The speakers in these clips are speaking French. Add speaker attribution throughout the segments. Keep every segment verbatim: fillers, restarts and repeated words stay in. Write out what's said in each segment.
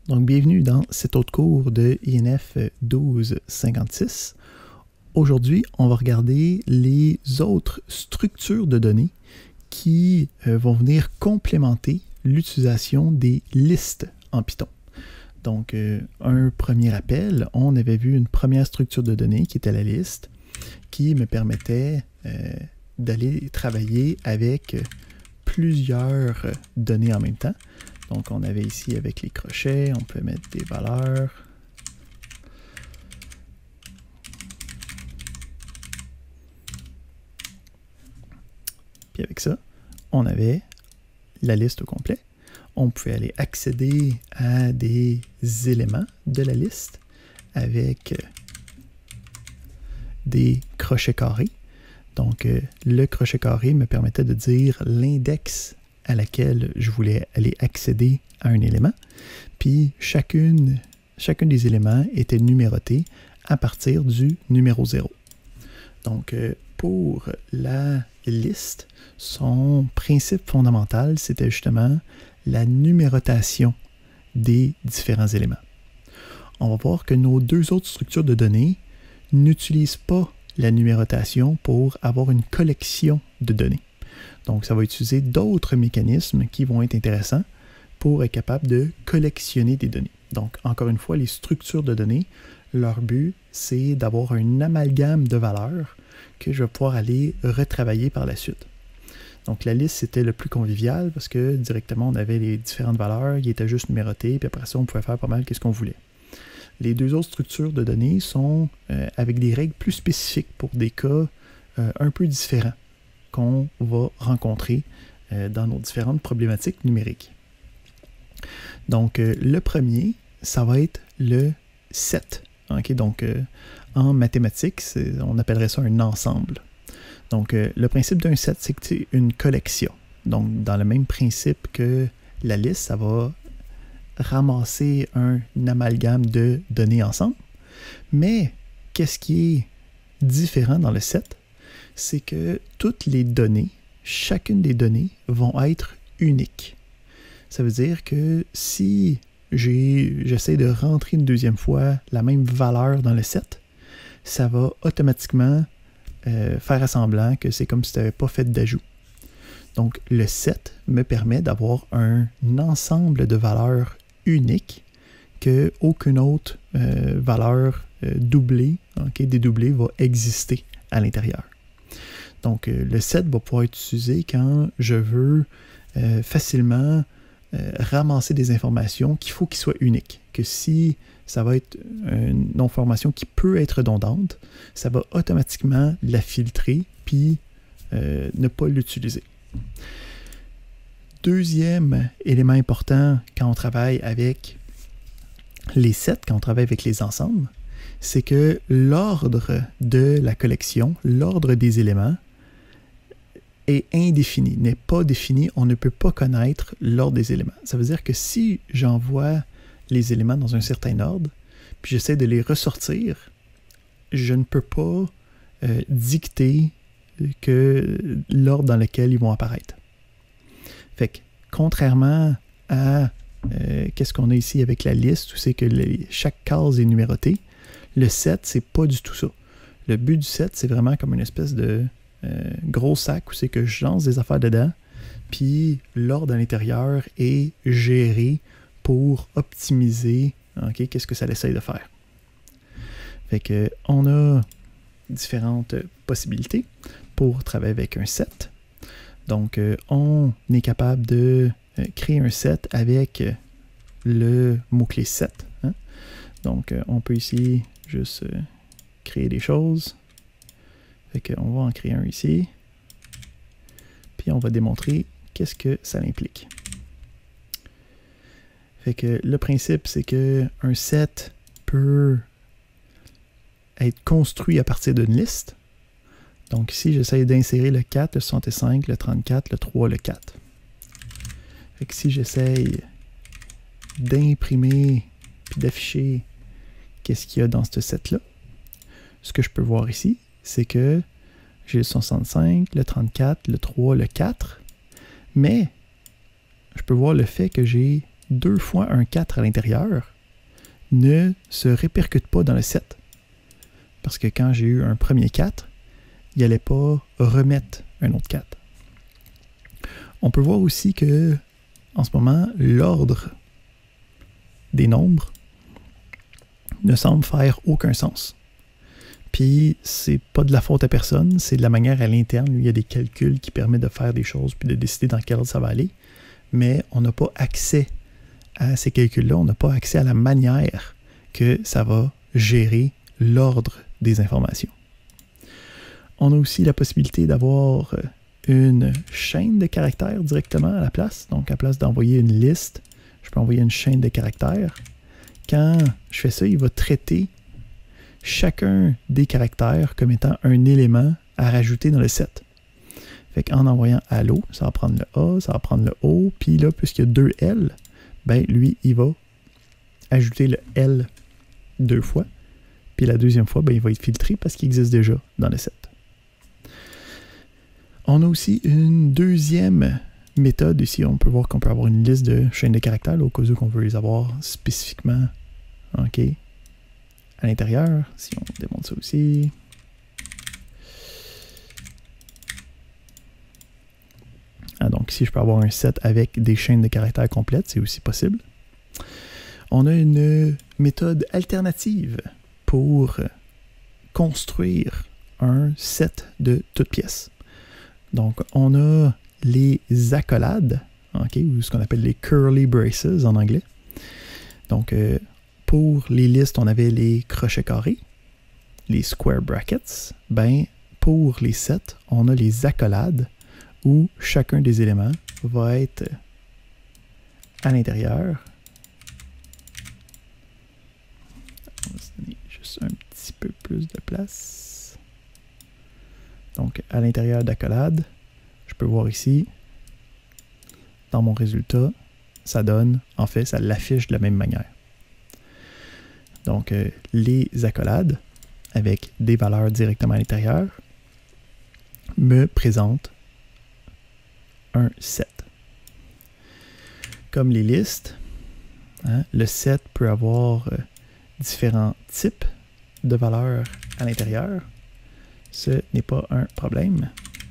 Speaker 1: Donc, bienvenue dans cet autre cours de I N F douze cinquante-six. Aujourd'hui, on va regarder les autres structures de données qui euh, vont venir complémenter l'utilisation des listes en Python. Donc, euh, un premier rappel, on avait vu une première structure de données qui était la liste, qui me permettait euh, d'aller travailler avec plusieurs données en même temps. Donc, on avait ici avec les crochets, on peut mettre des valeurs. Puis avec ça, on avait la liste au complet. On pouvait aller accéder à des éléments de la liste avec des crochets carrés. Donc, le crochet carré me permettait de dire l'index à laquelle je voulais aller accéder à un élément. Puis, chacune, chacun des éléments était numéroté à partir du numéro zéro. Donc, pour la liste, son principe fondamental, c'était justement la numérotation des différents éléments. On va voir que nos deux autres structures de données n'utilisent pas la numérotation pour avoir une collection de données. Donc, ça va utiliser d'autres mécanismes qui vont être intéressants pour être capable de collectionner des données. Donc, encore une fois, les structures de données, leur but, c'est d'avoir un amalgame de valeurs que je vais pouvoir aller retravailler par la suite. Donc, la liste, c'était le plus convivial parce que directement, on avait les différentes valeurs, ils étaient juste numérotés, puis après ça, on pouvait faire pas mal qu'est-ce qu'on voulait. Les deux autres structures de données sont euh, avec des règles plus spécifiques pour des cas euh, un peu différents qu'on va rencontrer euh, dans nos différentes problématiques numériques. Donc, euh, le premier, ça va être le set. Okay? Donc, euh, en mathématiques, on appellerait ça un ensemble. Donc, euh, le principe d'un set, c'est que c'est une collection. Donc, dans le même principe que la liste, ça va ramasser un amalgame de données ensemble. Mais, qu'est-ce qui est différent dans le set? C'est que toutes les données, chacune des données, vont être uniques. Ça veut dire que si j'essaie de rentrer une deuxième fois la même valeur dans le set, ça va automatiquement euh, faire à semblant que c'est comme si tu n'avais pas fait d'ajout. Donc, le set me permet d'avoir un ensemble de valeurs uniques que aucune autre euh, valeur euh, doublée, okay, dédoublée, va exister à l'intérieur. Donc, euh, le set va pouvoir être utilisé quand je veux euh, facilement euh, ramasser des informations qu'il faut qu'ils soient uniques. Que si ça va être une information qui peut être redondante, ça va automatiquement la filtrer puis euh, ne pas l'utiliser. Deuxième élément important quand on travaille avec les sets, quand on travaille avec les ensembles, c'est que l'ordre de la collection, l'ordre des éléments, est indéfini, n'est pas défini. On ne peut pas connaître l'ordre des éléments. Ça veut dire que si j'envoie les éléments dans un certain ordre, puis j'essaie de les ressortir, je ne peux pas euh, dicter que l'ordre dans lequel ils vont apparaître. Fait que, contrairement à euh, qu'est-ce qu'on a ici avec la liste, où c'est que les, chaque case est numérotée, le set, c'est pas du tout ça. Le but du set, c'est vraiment comme une espèce de euh, gros sac où c'est que je lance des affaires dedans, puis l'ordre à l'intérieur est géré pour optimiser okay, qu'est-ce que ça essaye de faire. Fait que on a différentes possibilités pour travailler avec un set. Donc, euh, on est capable de euh, créer un set avec euh, le mot-clé set. Hein? Donc, euh, on peut ici juste euh, créer des choses. Fait qu'on va en créer un ici. Puis, on va démontrer qu'est-ce que ça implique. Fait que le principe, c'est qu'un set peut être construit à partir d'une liste. Donc ici, j'essaie d'insérer le quatre, le soixante-cinq, le trente-quatre, le trois, le quatre. Fait que si j'essaye d'imprimer puis d'afficher qu'est-ce qu'il y a dans ce set-là, ce que je peux voir ici, c'est que j'ai le soixante-cinq, le trente-quatre, le trois, le quatre, mais je peux voir le fait que j'ai deux fois un quatre à l'intérieur ne se répercute pas dans le sept. Parce que quand j'ai eu un premier quatre, il n'allait pas remettre un autre quatre. On peut voir aussi que, en ce moment, l'ordre des nombres ne semble faire aucun sens. Puis, c'est pas de la faute à personne, c'est de la manière à l'interne. Il y a des calculs qui permettent de faire des choses puis de décider dans quel ordre ça va aller. Mais on n'a pas accès à ces calculs-là, on n'a pas accès à la manière que ça va gérer l'ordre des informations. On a aussi la possibilité d'avoir une chaîne de caractères directement à la place. Donc, à la place d'envoyer une liste, je peux envoyer une chaîne de caractères. Quand je fais ça, il va traiter chacun des caractères comme étant un élément à rajouter dans le set. Fait qu'en envoyant Allo, ça va prendre le A, ça va prendre le O, puis là, puisqu'il y a deux L, ben lui, il va ajouter le L deux fois, puis la deuxième fois, ben, il va être filtré parce qu'il existe déjà dans le set. On a aussi une deuxième méthode ici. On peut voir qu'on peut avoir une liste de chaînes de caractères, là, au cas où qu'on veut les avoir spécifiquement, OK, à l'intérieur. Si on démonte ça aussi. Ah, donc ici, je peux avoir un set avec des chaînes de caractères complètes, c'est aussi possible. On a une méthode alternative pour construire un set de toutes pièces. Donc, on a les accolades, okay, ou ce qu'on appelle les curly braces en anglais. Donc, euh, pour les listes, on avait les crochets carrés, les square brackets. Ben, pour les sets, on a les accolades, où chacun des éléments va être à l'intérieur. On va se donner juste un petit peu plus de place. Donc, à l'intérieur d'accolade, je peux voir ici, dans mon résultat, ça donne, en fait, ça l'affiche de la même manière. Donc, euh, les accolades, avec des valeurs directement à l'intérieur, me présentent un set. Comme les listes, hein, le set peut avoir euh, différents types de valeurs à l'intérieur. Ce n'est pas un problème.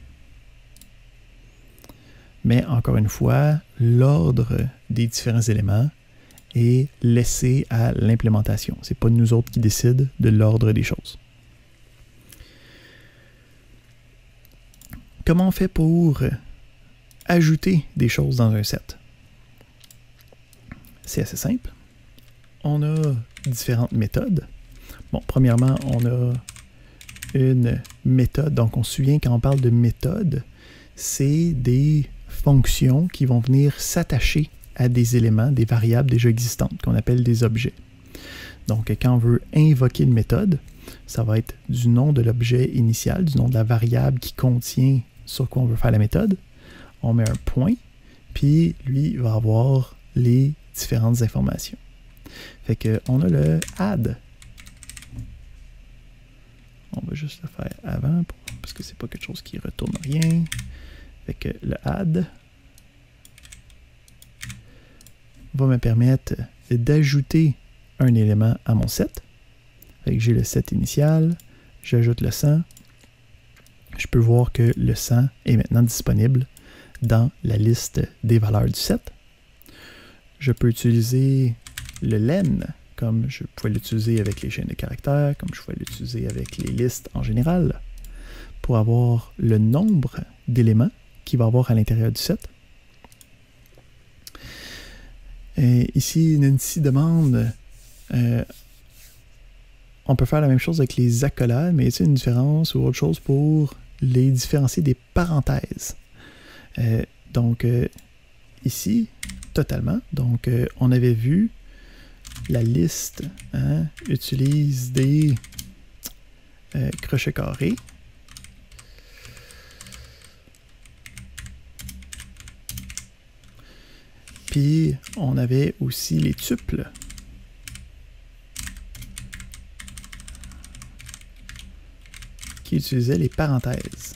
Speaker 1: Mais encore une fois, l'ordre des différents éléments est laissé à l'implémentation. Ce n'est pas nous autres qui décident de l'ordre des choses. Comment on fait pour ajouter des choses dans un set? C'est assez simple. On a différentes méthodes. Bon, premièrement, on a une méthode. Donc, on se souvient quand on parle de méthode, c'est des fonctions qui vont venir s'attacher à des éléments, des variables déjà existantes, qu'on appelle des objets. Donc, quand on veut invoquer une méthode, ça va être du nom de l'objet initial, du nom de la variable qui contient sur quoi on veut faire la méthode. On met un point, puis lui va avoir les différentes informations. Fait que on a le add. On va juste le faire avant, pour, parce que c'est pas quelque chose qui retourne rien. Fait que le add va me permettre d'ajouter un élément à mon set. Fait que j'ai le set initial, j'ajoute le cent. Je peux voir que le cent est maintenant disponible dans la liste des valeurs du set. Je peux utiliser le len, comme je pouvais l'utiliser avec les chaînes de caractères, comme je pouvais l'utiliser avec les listes en général, pour avoir le nombre d'éléments qu'il va avoir à l'intérieur du set. Et ici, Nancy demande, euh, on peut faire la même chose avec les accolades, mais y a-t-il une différence ou autre chose pour les différencier des parenthèses? Euh, donc, euh, ici, totalement. Donc, euh, on avait vu la liste hein, utilise des euh, crochets carrés. Puis, on avait aussi les tuples. Qui utilisaient les parenthèses.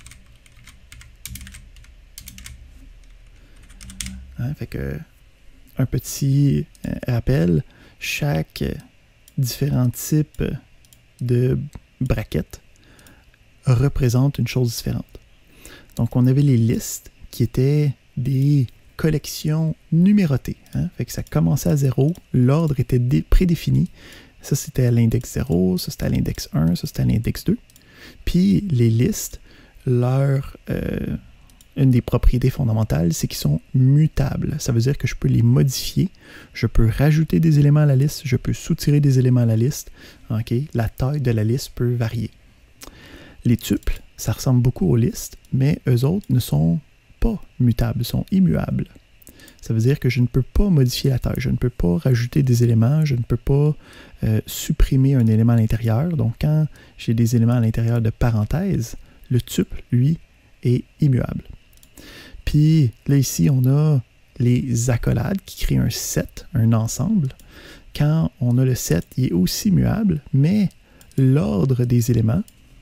Speaker 1: Hein, fait que un petit euh, rappel, chaque différent type de braquette représente une chose différente. Donc, on avait les listes qui étaient des collections numérotées. Hein? Fait que ça commençait à zéro, l'ordre était prédéfini. Ça, c'était à l'index zéro, ça, c'était à l'index un, ça, c'était à l'index deux. Puis, les listes, leur, euh, une des propriétés fondamentales, c'est qu'ils sont mutables. Ça veut dire que je peux les modifier, je peux rajouter des éléments à la liste, je peux soutirer des éléments à la liste. Okay? La taille de la liste peut varier. Les tuples, ça ressemble beaucoup aux listes, mais eux autres ne sont pas mutables, sont immuables. Ça veut dire que je ne peux pas modifier la taille, je ne peux pas rajouter des éléments, je ne peux pas euh, supprimer un élément à l'intérieur. Donc, quand j'ai des éléments à l'intérieur de parenthèses, le tuple, lui, est immuable. Puis là, ici, on a les accolades qui créent un set, un ensemble. Quand on a le set, il est aussi muable, mais l'ordre des éléments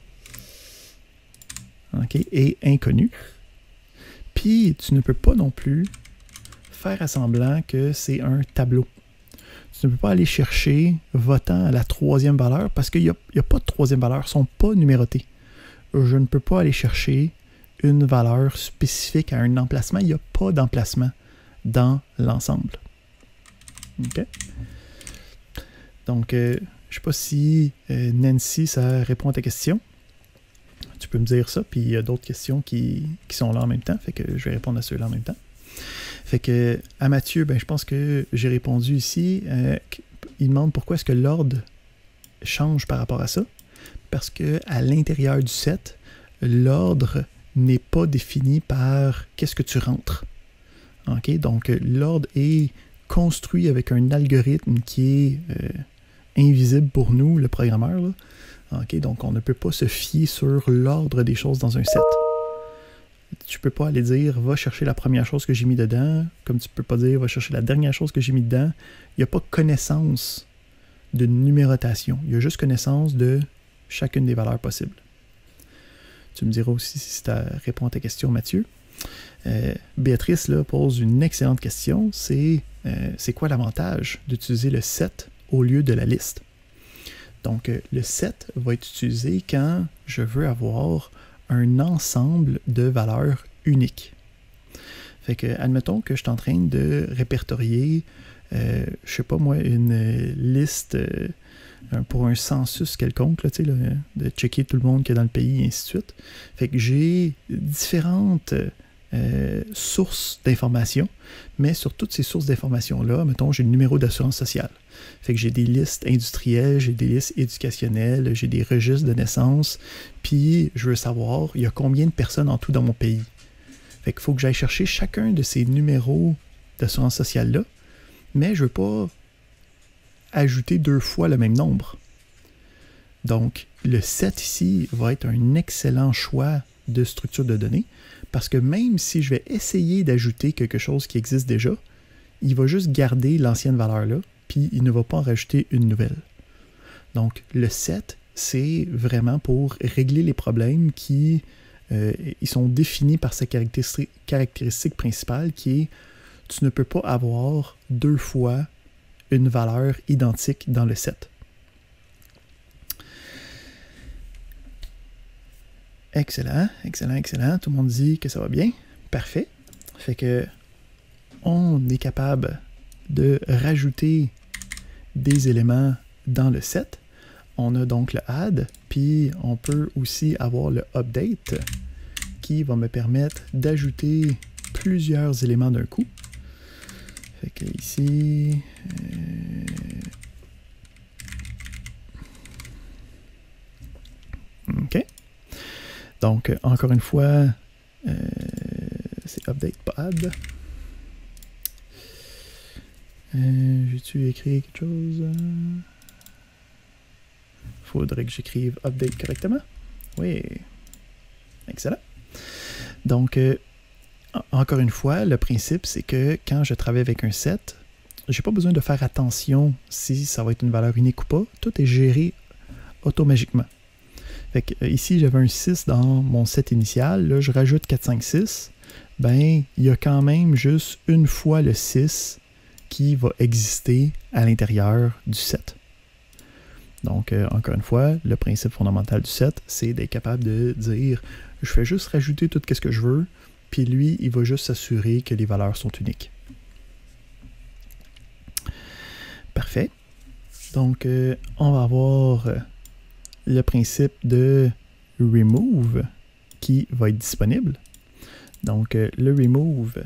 Speaker 1: okay, est inconnu. Puis, tu ne peux pas non plus faire à semblant que c'est un tableau. Tu ne peux pas aller chercher votant à la troisième valeur parce qu'il n'y a, a pas de troisième valeur, ils ne sont pas numérotés. Je ne peux pas aller chercher une valeur spécifique à un emplacement. Il n'y a pas d'emplacement dans l'ensemble. OK? Donc, euh, je ne sais pas si euh, Nancy, ça répond à ta question. Tu peux me dire ça, puis il y a d'autres questions qui, qui sont là en même temps, fait que je vais répondre à ceux-là en même temps. Fait que, à Mathieu, ben, je pense que j'ai répondu ici. Euh, il demande pourquoi est-ce que l'ordre change par rapport à ça. Parce que à l'intérieur du set, l'ordre n'est pas défini par qu'est-ce que tu rentres. Okay? Donc, l'ordre est construit avec un algorithme qui est euh, invisible pour nous, le programmeur. Là. Okay? Donc, on ne peut pas se fier sur l'ordre des choses dans un set. Tu ne peux pas aller dire « va chercher la première chose que j'ai mis dedans », comme tu ne peux pas dire « va chercher la dernière chose que j'ai mis dedans ». Il n'y a pas connaissance de numérotation. Il y a juste connaissance de chacune des valeurs possibles. Tu me diras aussi si ça répond à ta question, Mathieu. Euh, Béatrice là, pose une excellente question. C'est euh, c'est quoi l'avantage d'utiliser le set au lieu de la liste? Donc, euh, le set va être utilisé quand je veux avoir un ensemble de valeurs uniques. Fait que, admettons que je suis en train de répertorier, euh, je sais pas moi, une liste euh, pour un census quelconque, là, là, de checker tout le monde qui est dans le pays, et ainsi de suite. Fait que j'ai différentes euh, sources d'informations, mais sur toutes ces sources d'informations-là, mettons, j'ai le numéro d'assurance sociale. Fait que j'ai des listes industrielles, j'ai des listes éducationnelles, j'ai des registres de naissance, puis je veux savoir, il y a combien de personnes en tout dans mon pays. Fait qu'il faut que j'aille chercher chacun de ces numéros d'assurance sociale-là, mais je ne veux pas ajouter deux fois le même nombre. Donc, le set ici va être un excellent choix de structure de données, parce que même si je vais essayer d'ajouter quelque chose qui existe déjà, il va juste garder l'ancienne valeur-là, puis il ne va pas en rajouter une nouvelle. Donc, le set, c'est vraiment pour régler les problèmes qui euh, ils sont définis par sa caractéristique, caractéristique principale, qui est tu ne peux pas avoir deux fois une valeur identique dans le set. Excellent, excellent, excellent. Tout le monde dit que ça va bien. Parfait. Fait que on est capable de rajouter des éléments dans le set. On a donc le add, puis on peut aussi avoir le update qui va me permettre d'ajouter plusieurs éléments d'un coup. Fait que ici, euh, OK. Donc, encore une fois, euh, c'est update, pas add. Euh, J'ai-tu écrit quelque chose? Faudrait que j'écrive update correctement. Oui. Excellent. Donc, euh, encore une fois, le principe, c'est que quand je travaille avec un set, j'ai pas besoin de faire attention si ça va être une valeur unique ou pas. Tout est géré automagiquement. Fait que, euh, ici, j'avais un six dans mon set initial. Là, je rajoute quatre, cinq, six. Ben, il y a quand même juste une fois le six qui va exister à l'intérieur du set. Donc, euh, encore une fois, le principe fondamental du set, c'est d'être capable de dire « je fais juste rajouter tout ce que je veux », puis lui, il va juste s'assurer que les valeurs sont uniques. Parfait. Donc, euh, on va avoir euh, le principe de remove qui va être disponible. Donc, euh, le remove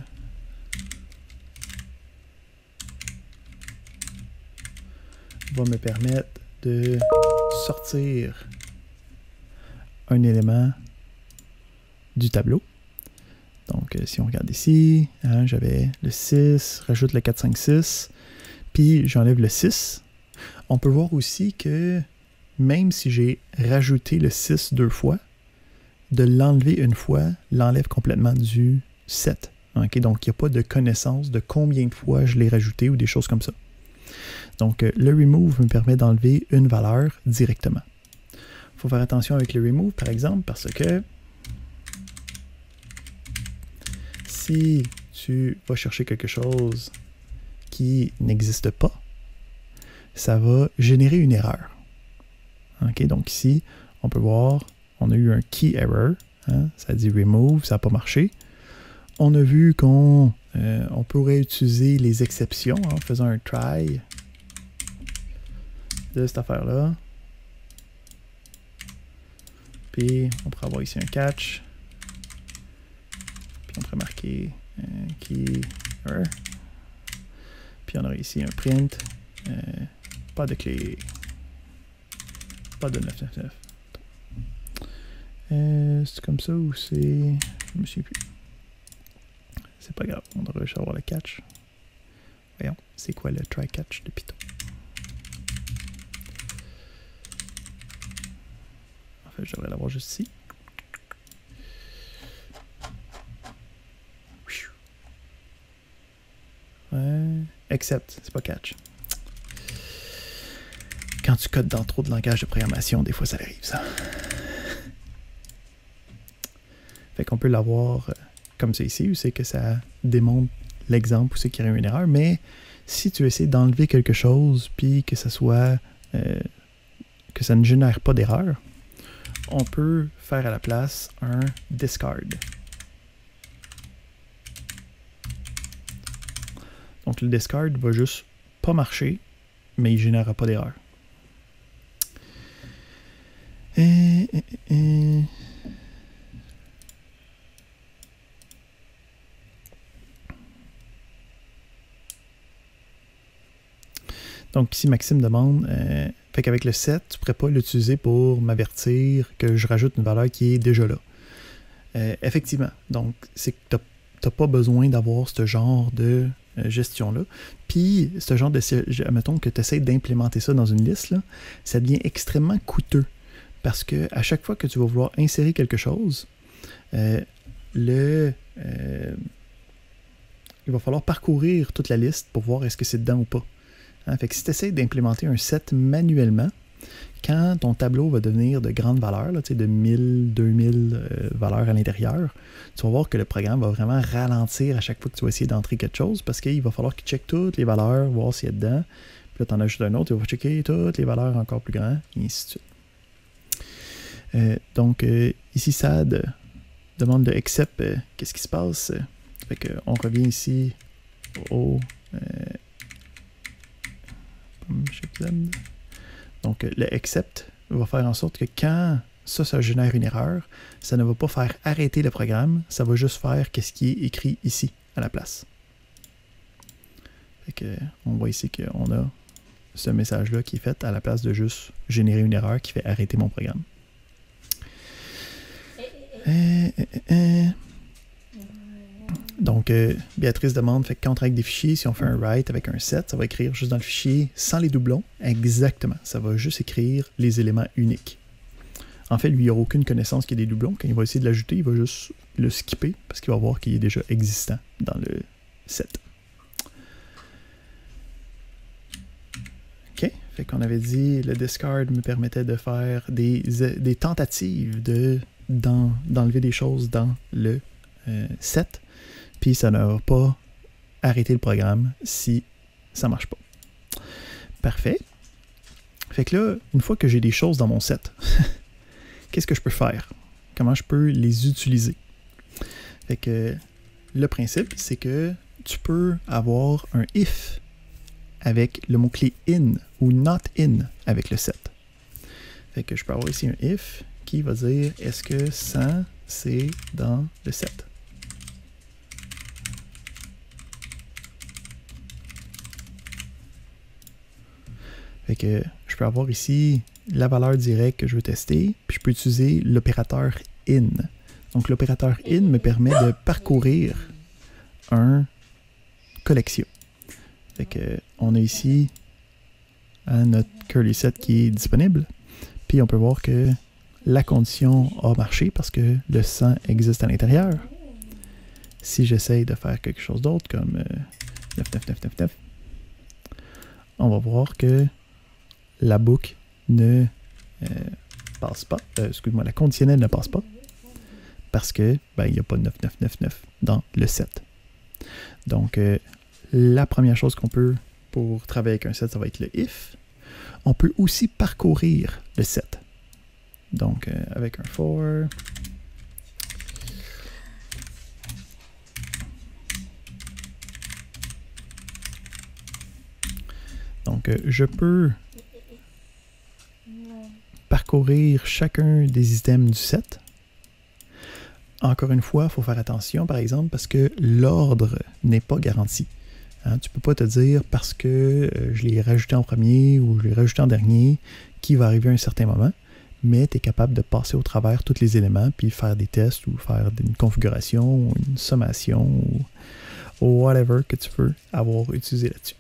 Speaker 1: va me permettre de sortir un élément du tableau. Donc, euh, si on regarde ici, hein, j'avais le six, rajoute le quatre, cinq, six, puis j'enlève le six. On peut voir aussi que même si j'ai rajouté le six deux fois, de l'enlever une fois l'enlève complètement du set. Okay? Donc, il n'y a pas de connaissance de combien de fois je l'ai rajouté ou des choses comme ça. Donc, euh, le remove me permet d'enlever une valeur directement. Il faut faire attention avec le remove, par exemple, parce que si tu vas chercher quelque chose qui n'existe pas, ça va générer une erreur. Okay? Donc ici, on peut voir, on a eu un key error, hein? Ça dit remove, ça n'a pas marché. On a vu qu'on euh, on pourrait utiliser les exceptions hein, en faisant un try de cette affaire-là. Puis on pourrait avoir ici un catch. Puis on pourrait marquer euh, key error. Puis on aurait ici un print. Euh, pas de clé. Pas de neuf neuf neuf. Euh, c'est comme ça ou c'est... Je me souviens plus. C'est pas grave, on devrait juste avoir le catch. Voyons, c'est quoi le try catch de Python? En fait, je devrais l'avoir juste ici. Ouais. Except, c'est pas catch. Quand tu codes dans trop de langage de programmation, des fois ça arrive, ça. Fait qu'on peut l'avoir euh, comme ça ici, où c'est que ça démontre l'exemple où c'est qu'il y a eu une erreur, mais si tu essaies d'enlever quelque chose, puis que ça soit, euh, que ça ne génère pas d'erreur, on peut faire à la place un discard. Donc le discard va juste pas marcher, mais il ne générera pas d'erreur. Et, et, et. Donc ici Maxime demande, euh, fait qu'avec le set, tu ne pourrais pas l'utiliser pour m'avertir que je rajoute une valeur qui est déjà là. Euh, effectivement, donc c'est que tu n'as pas besoin d'avoir ce genre de euh, gestion-là. Puis, ce genre de, mettons que tu essaies d'implémenter ça dans une liste, là, ça devient extrêmement coûteux. Parce que à chaque fois que tu vas vouloir insérer quelque chose, euh, le, euh, il va falloir parcourir toute la liste pour voir est-ce que c'est dedans ou pas. Hein? Fait que si tu essaies d'implémenter un set manuellement, quand ton tableau va devenir de grandes valeurs, là, de mille, deux mille euh, valeurs à l'intérieur, tu vas voir que le programme va vraiment ralentir à chaque fois que tu vas essayer d'entrer quelque chose parce qu'il va falloir qu'il check toutes les valeurs, voir s'il y a dedans. Puis là, tu en ajoutes un autre, il va checker toutes les valeurs encore plus grandes, et ainsi de suite. Euh, donc, euh, ici, S A D demande de except euh, qu'est-ce qui se passe. Fait que, on revient ici au euh, donc, le except va faire en sorte que quand ça, ça génère une erreur, ça ne va pas faire arrêter le programme, ça va juste faire qu'est-ce qui est écrit ici, à la place. Fait que, on voit ici qu'on a ce message-là qui est fait à la place de juste générer une erreur qui fait arrêter mon programme. Euh, euh, euh. Donc, euh, Béatrice demande, fait que quand on travaille avec des fichiers, si on fait un write avec un set, ça va écrire juste dans le fichier sans les doublons. Exactement. Ça va juste écrire les éléments uniques. En fait, lui, il n'aura aucune connaissance qu'il y a des doublons. Quand il va essayer de l'ajouter, il va juste le skipper parce qu'il va voir qu'il est déjà existant dans le set. OK. Fait qu'on avait dit, le discard me permettait de faire des, des tentatives de, d'enlever des choses dans le euh, set. Puis ça ne va pas arrêter le programme si ça marche pas. Parfait. Fait que là, une fois que j'ai des choses dans mon set, qu'est-ce que je peux faire? Comment je peux les utiliser? Fait que le principe, c'est que tu peux avoir un if avec le mot-clé in ou not in avec le set. Fait que je peux avoir ici un if qui va dire est-ce que cent c'est dans le set? Fait que je peux avoir ici la valeur directe que je veux tester, puis je peux utiliser l'opérateur in. Donc l'opérateur in me permet de parcourir un collection. Fait que on a ici hein, notre curly set qui est disponible, puis on peut voir que la condition a marché parce que le cent existe à l'intérieur. Si j'essaye de faire quelque chose d'autre comme euh, neuf neuf neuf neuf neuf, on va voir que la boucle ne euh, passe pas. Euh, excuse-moi, la conditionnelle ne passe pas parce que ben, il n'y a pas neuf neuf neuf neuf dans le set. Donc, euh, la première chose qu'on peut pour travailler avec un set, ça va être le if. On peut aussi parcourir le set. Donc, euh, avec un for. Donc, euh, je peux parcourir chacun des items du set. Encore une fois, il faut faire attention, par exemple, parce que l'ordre n'est pas garanti. Hein, tu ne peux pas te dire, parce que euh, je l'ai rajouté en premier ou je l'ai rajouté en dernier, qui va arriver à un certain moment, mais tu es capable de passer au travers tous les éléments, puis faire des tests, ou faire une configuration, ou une sommation, ou, ou whatever que tu veux avoir utilisé là-dessus.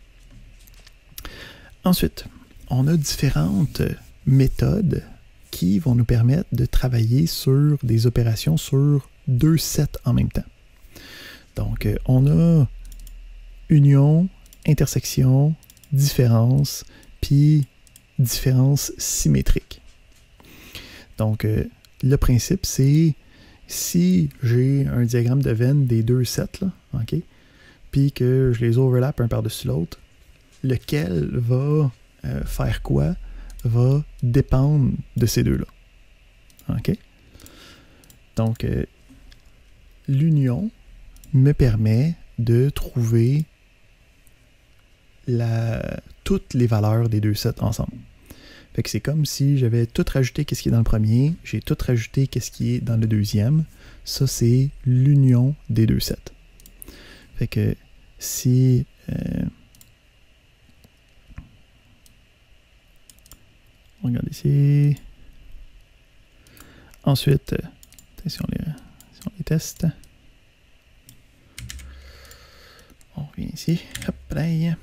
Speaker 1: Ensuite, on a différentes méthodes qui vont nous permettre de travailler sur des opérations sur deux sets en même temps. Donc, euh, on a union, intersection, différence, puis différence symétrique. Donc, euh, le principe, c'est si j'ai un diagramme de Venn des deux sets, là, OK, puis que je les overlappe un par-dessus l'autre, lequel va euh, faire quoi va dépendre de ces deux-là. OK? Donc, euh, l'union me permet de trouver la, toutes les valeurs des deux sets ensemble. Fait que c'est comme si j'avais tout rajouté qu'est-ce qui est dans le premier, j'ai tout rajouté qu'est-ce qui est dans le deuxième. Ça, c'est l'union des deux sets. Fait que si... Euh, on regarde ici. Ensuite, si on les, si on les teste, on revient ici. Hop, là.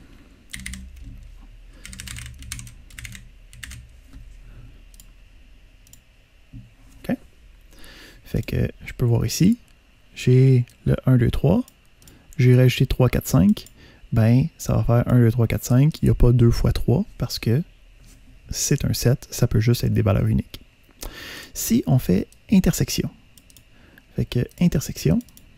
Speaker 1: OK. Fait que je peux voir ici, j'ai le un, deux, trois. J'ai rajouté trois, quatre, cinq. Ben, ça va faire un, deux, trois, quatre, cinq. Il n'y a pas deux fois trois parce que c'est un set, ça peut juste être des valeurs uniques. Si on fait intersection, fait que intersection,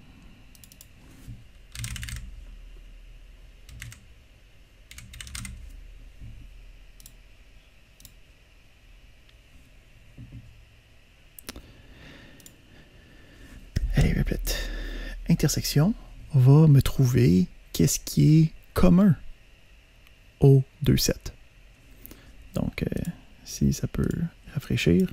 Speaker 1: allez, répète, intersection va me trouver qu'est-ce qui est commun aux deux sets. Donc, euh, si ça peut rafraîchir.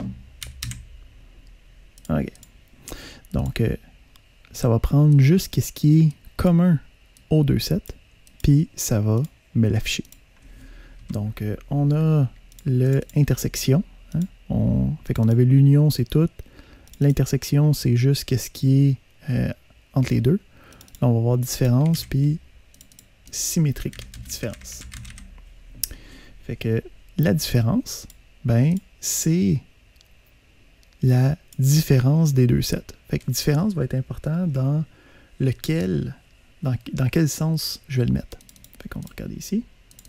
Speaker 1: OK. Donc, euh, ça va prendre juste ce qui est commun aux deux sets, puis ça va me l'afficher. Donc, euh, on a l'intersection. Hein? On fait qu'on avait l'union, c'est tout. L'intersection, c'est juste ce qui est euh, entre les deux. Là, on va voir différence, puis symétrique différence. Fait que la différence, ben, c'est la différence des deux sets. Fait que différence va être important dans lequel, dans, dans quel sens je vais le mettre. Fait qu'on va regarder ici.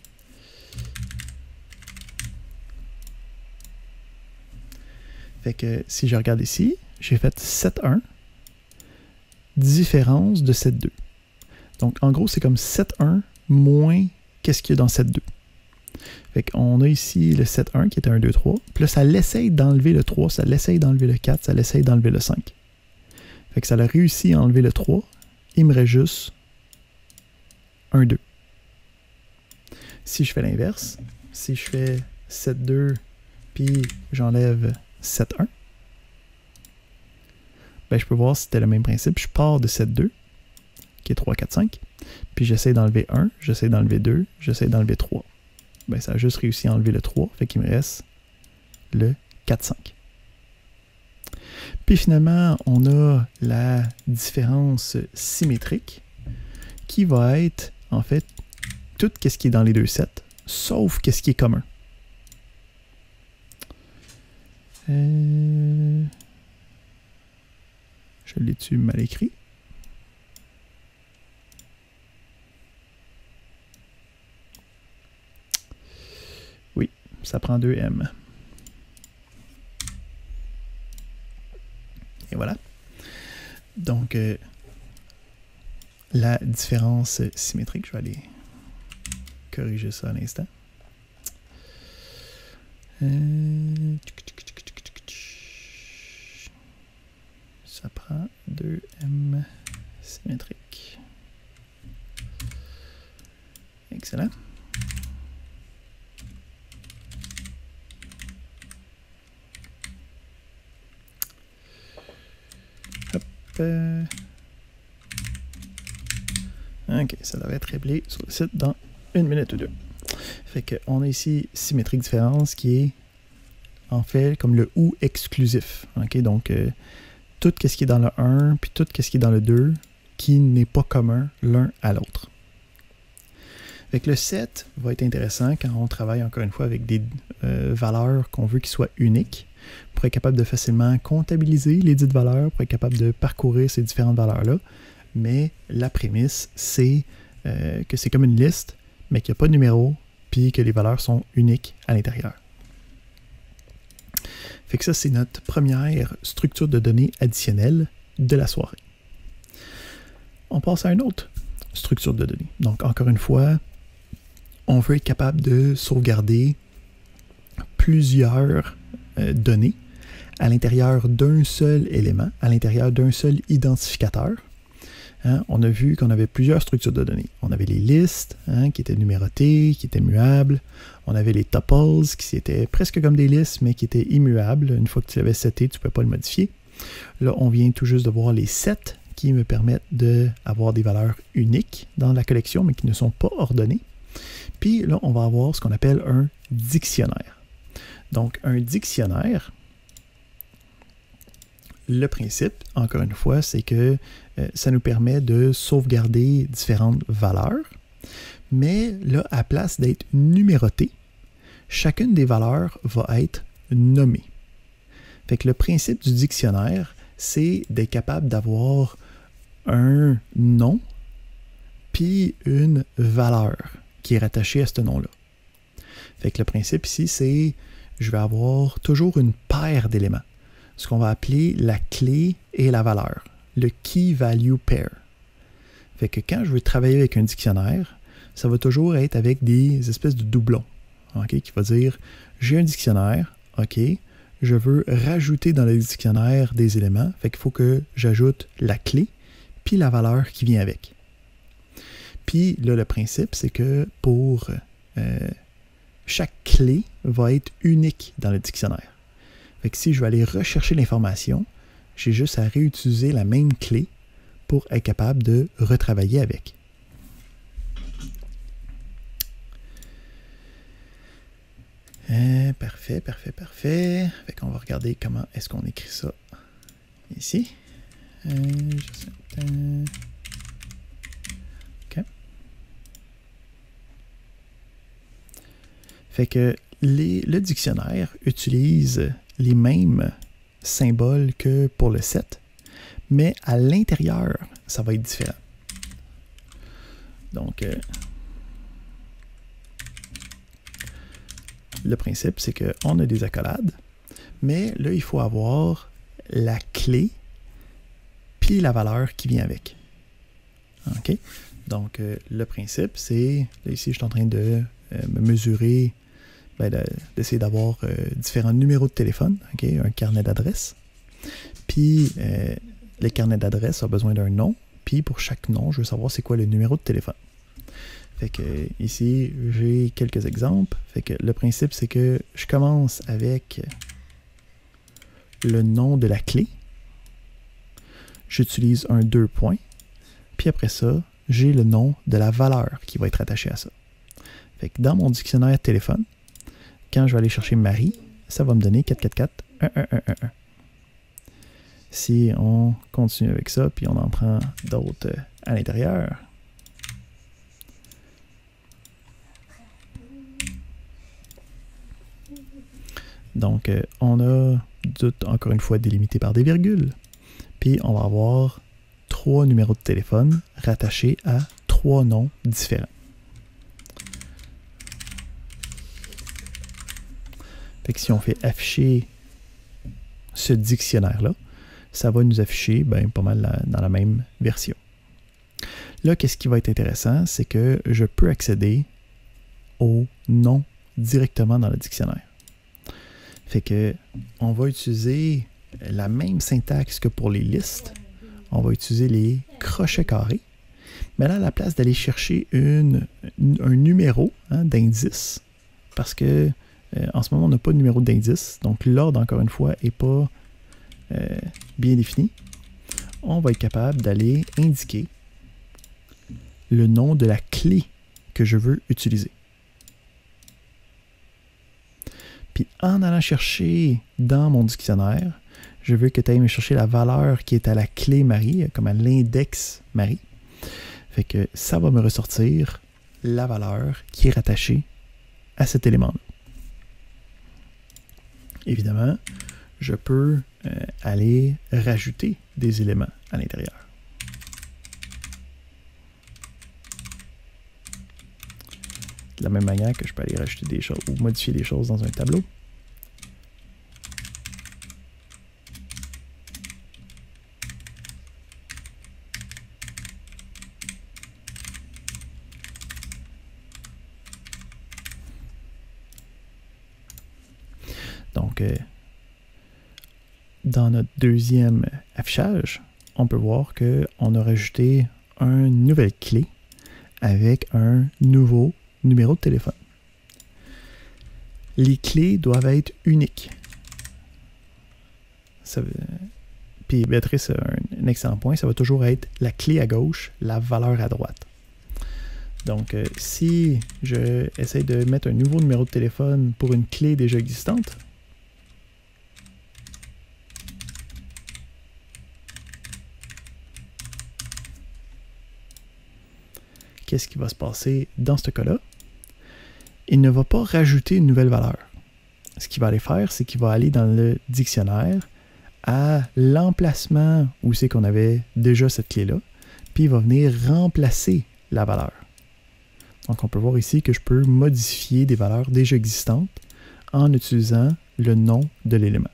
Speaker 1: Fait que si je regarde ici, j'ai fait set un, différence de set deux. Donc en gros, c'est comme set un moins qu'est-ce qu'il y a dans set deux. Fait qu'on a ici le set un qui était un, deux, trois. Puis là, ça l'essaye d'enlever le trois, ça l'essaye d'enlever le quatre, ça l'essaye d'enlever le cinq. Fait que ça a réussi à enlever le trois. Il me reste juste un, deux. Si je fais l'inverse, si je fais set deux, puis j'enlève set un, ben je peux voir si c'était le même principe. Je pars de set deux, qui est trois, quatre, cinq, puis j'essaie d'enlever un, j'essaie d'enlever deux, j'essaie d'enlever trois. Ben ça a juste réussi à enlever le trois, fait qu'il me reste le quatre, cinq. Puis finalement, on a la différence symétrique qui va être, en fait, tout ce qui est dans les deux sets, sauf ce qui est commun. Euh... Je l'ai-tu mal écrit? Oui, ça prend deux M. Et voilà. Donc, euh, la différence symétrique, je vais aller corriger ça à l'instant. Euh, ça prend deux M symétriques. Excellent. Hop. Euh. Ok, ça devrait être réglé sur le site dans une minute ou deux. Fait qu'on a ici symétrique différence qui est en fait comme le ou exclusif. Okay? Donc, euh, tout ce qui est dans le un, puis tout ce qui est dans le deux, qui n'est pas commun l'un à l'autre. Fait que le set va être intéressant quand on travaille encore une fois avec des euh, valeurs qu'on veut qu'ils soient uniques, pour être capable de facilement comptabiliser les dites valeurs, pour être capable de parcourir ces différentes valeurs-là. Mais la prémisse, c'est euh, que c'est comme une liste, mais qu'il n'y a pas de numéro, puis que les valeurs sont uniques à l'intérieur. Fait que ça, c'est notre première structure de données additionnelle de la soirée. On passe à une autre structure de données. Donc, encore une fois, on veut être capable de sauvegarder plusieurs euh, données à l'intérieur d'un seul élément, à l'intérieur d'un seul identificateur. Hein, on a vu qu'on avait plusieurs structures de données. On avait les listes, hein, qui étaient numérotées, qui étaient muables. On avait les tuples, qui étaient presque comme des listes, mais qui étaient immuables. Une fois que tu l'avais seté, tu ne peux pas le modifier. Là, on vient tout juste de voir les sets qui me permettent d'avoir des valeurs uniques dans la collection, mais qui ne sont pas ordonnées. Puis là, on va avoir ce qu'on appelle un dictionnaire. Donc, un dictionnaire, le principe, encore une fois, c'est que euh, ça nous permet de sauvegarder différentes valeurs, mais là, à place d'être numérotée, chacune des valeurs va être nommée. Fait que le principe du dictionnaire, c'est d'être capable d'avoir un nom puis une valeur qui est rattachée à ce nom-là. Fait que le principe ici, c'est je vais avoir toujours une paire d'éléments. Ce qu'on va appeler la clé et la valeur, le key value pair. Fait que quand je veux travailler avec un dictionnaire, ça va toujours être avec des espèces de doublons, okay, qui va dire j'ai un dictionnaire, ok, je veux rajouter dans le dictionnaire des éléments, fait qu'il faut que j'ajoute la clé puis la valeur qui vient avec. Puis là, le principe, c'est que pour euh, chaque clé va être unique dans le dictionnaire. Fait que si je vais aller rechercher l'information, j'ai juste à réutiliser la même clé pour être capable de retravailler avec. Euh, parfait, parfait, parfait. Fait qu'on va regarder comment est-ce qu'on écrit ça ici. Euh, juste un temps. OK. Fait que les, le dictionnaire utilise les mêmes symboles que pour le set, mais à l'intérieur, ça va être différent. Donc, euh, le principe, c'est qu'on a des accolades, mais là, il faut avoir la clé puis la valeur qui vient avec. OK? Donc, euh, le principe, c'est, là ici, je suis en train de euh, me mesurer, ben, d'essayer d'avoir euh, différents numéros de téléphone, okay, un carnet d'adresses. Puis, euh, le carnet d'adresses a besoin d'un nom, puis pour chaque nom, je veux savoir c'est quoi le numéro de téléphone. Fait que ici, j'ai quelques exemples. Fait que le principe, c'est que je commence avec le nom de la clé. J'utilise un deux points. Puis après ça, j'ai le nom de la valeur qui va être attachée à ça. Fait que dans mon dictionnaire téléphone, quand je vais aller chercher Marie, ça va me donner quatre quatre quatre un un un un un. Si on continue avec ça, puis on en prend d'autres à l'intérieur. Donc, euh, on a, tout, encore une fois, délimité par des virgules. Puis, on va avoir trois numéros de téléphone rattachés à trois noms différents. Fait que si on fait afficher ce dictionnaire-là, ça va nous afficher ben, pas mal la, dans la même version. Là, qu'est-ce qui va être intéressant, c'est que je peux accéder au nom directement dans le dictionnaire. Fait que on va utiliser la même syntaxe que pour les listes. On va utiliser les crochets carrés. Mais là, à la place d'aller chercher une, un numéro hein, d'indice, parce que euh, en ce moment, on n'a pas de numéro d'indice, donc l'ordre, encore une fois, n'est pas euh, bien défini. On va être capable d'aller indiquer le nom de la clé que je veux utiliser. Puis en allant chercher dans mon dictionnaire, je veux que tu ailles me chercher la valeur qui est à la clé Marie, comme à l'index Marie. Fait que ça va me ressortir la valeur qui est rattachée à cet élément-là. Évidemment, je peux euh, aller rajouter des éléments à l'intérieur. De la même manière que je peux aller rajouter des choses ou modifier des choses dans un tableau. Donc, euh, dans notre deuxième affichage, on peut voir qu'on a rajouté une nouvelle clé avec un nouveau numéro de téléphone. Les clés doivent être uniques. Ça veut... Puis Béatrice a un, un excellent point, ça va toujours être la clé à gauche, la valeur à droite. Donc, euh, si je essaie de mettre un nouveau numéro de téléphone pour une clé déjà existante, qu'est-ce qui va se passer dans ce cas-là? Il ne va pas rajouter une nouvelle valeur. Ce qu'il va aller faire, c'est qu'il va aller dans le dictionnaire à l'emplacement où c'est qu'on avait déjà cette clé-là, puis il va venir remplacer la valeur. Donc, on peut voir ici que je peux modifier des valeurs déjà existantes en utilisant le nom de l'élément.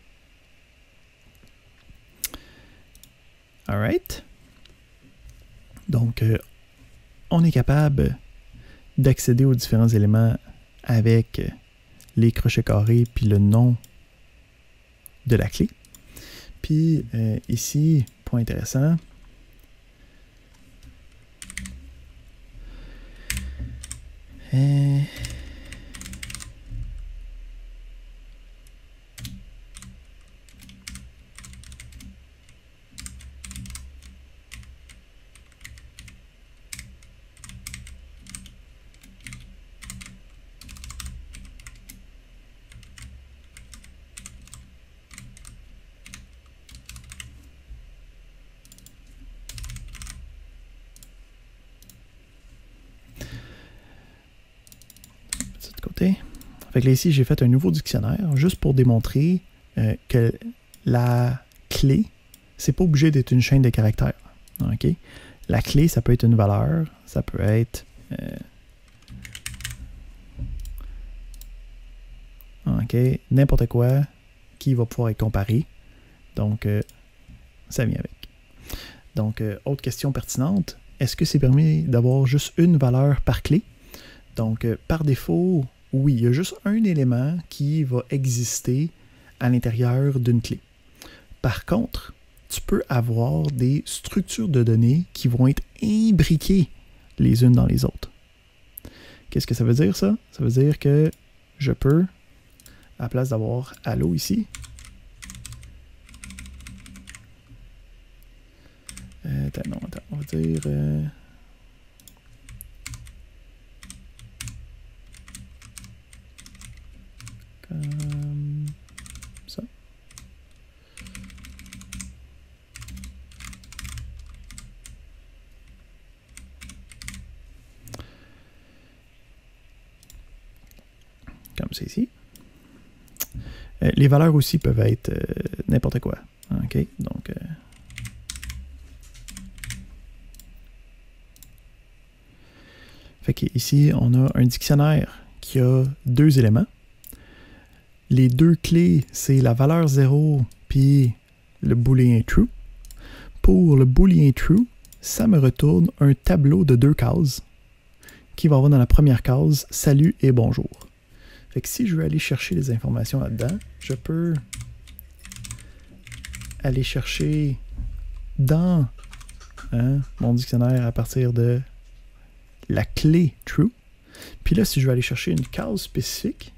Speaker 1: All right. Donc, euh, on est capable d'accéder aux différents éléments avec les crochets carrés puis le nom de la clé. Puis euh, ici, point intéressant, euh, Fait que là, ici, j'ai fait un nouveau dictionnaire juste pour démontrer euh, que la clé, c'est pas obligé d'être une chaîne de caractères. Okay? La clé, ça peut être une valeur, ça peut être euh, okay, n'importe quoi qui va pouvoir être comparé. Donc, euh, ça vient avec. Donc, euh, autre question pertinente. est-ce que c'est permis d'avoir juste une valeur par clé? Donc, euh, par défaut, oui, il y a juste un élément qui va exister à l'intérieur d'une clé. Par contre, tu peux avoir des structures de données qui vont être imbriquées les unes dans les autres. Qu'est-ce que ça veut dire, ça? Ça veut dire que je peux, à la place d'avoir « Allo » ici, euh, attends, non, attends, on va dire... Euh, comme ça. Comme c'est ici. Euh, les valeurs aussi peuvent être euh, n'importe quoi. OK? Donc, euh, fait qu'ici, on a un dictionnaire qui a deux éléments. Les deux clés, c'est la valeur zéro puis le boolean true. Pour le boolean true, ça me retourne un tableau de deux cases qui va avoir dans la première case « Salut et bonjour ». Fait que si je veux aller chercher les informations là-dedans, je peux aller chercher dans hein, mon dictionnaire à partir de la clé true. Puis là, si je veux aller chercher une case spécifique,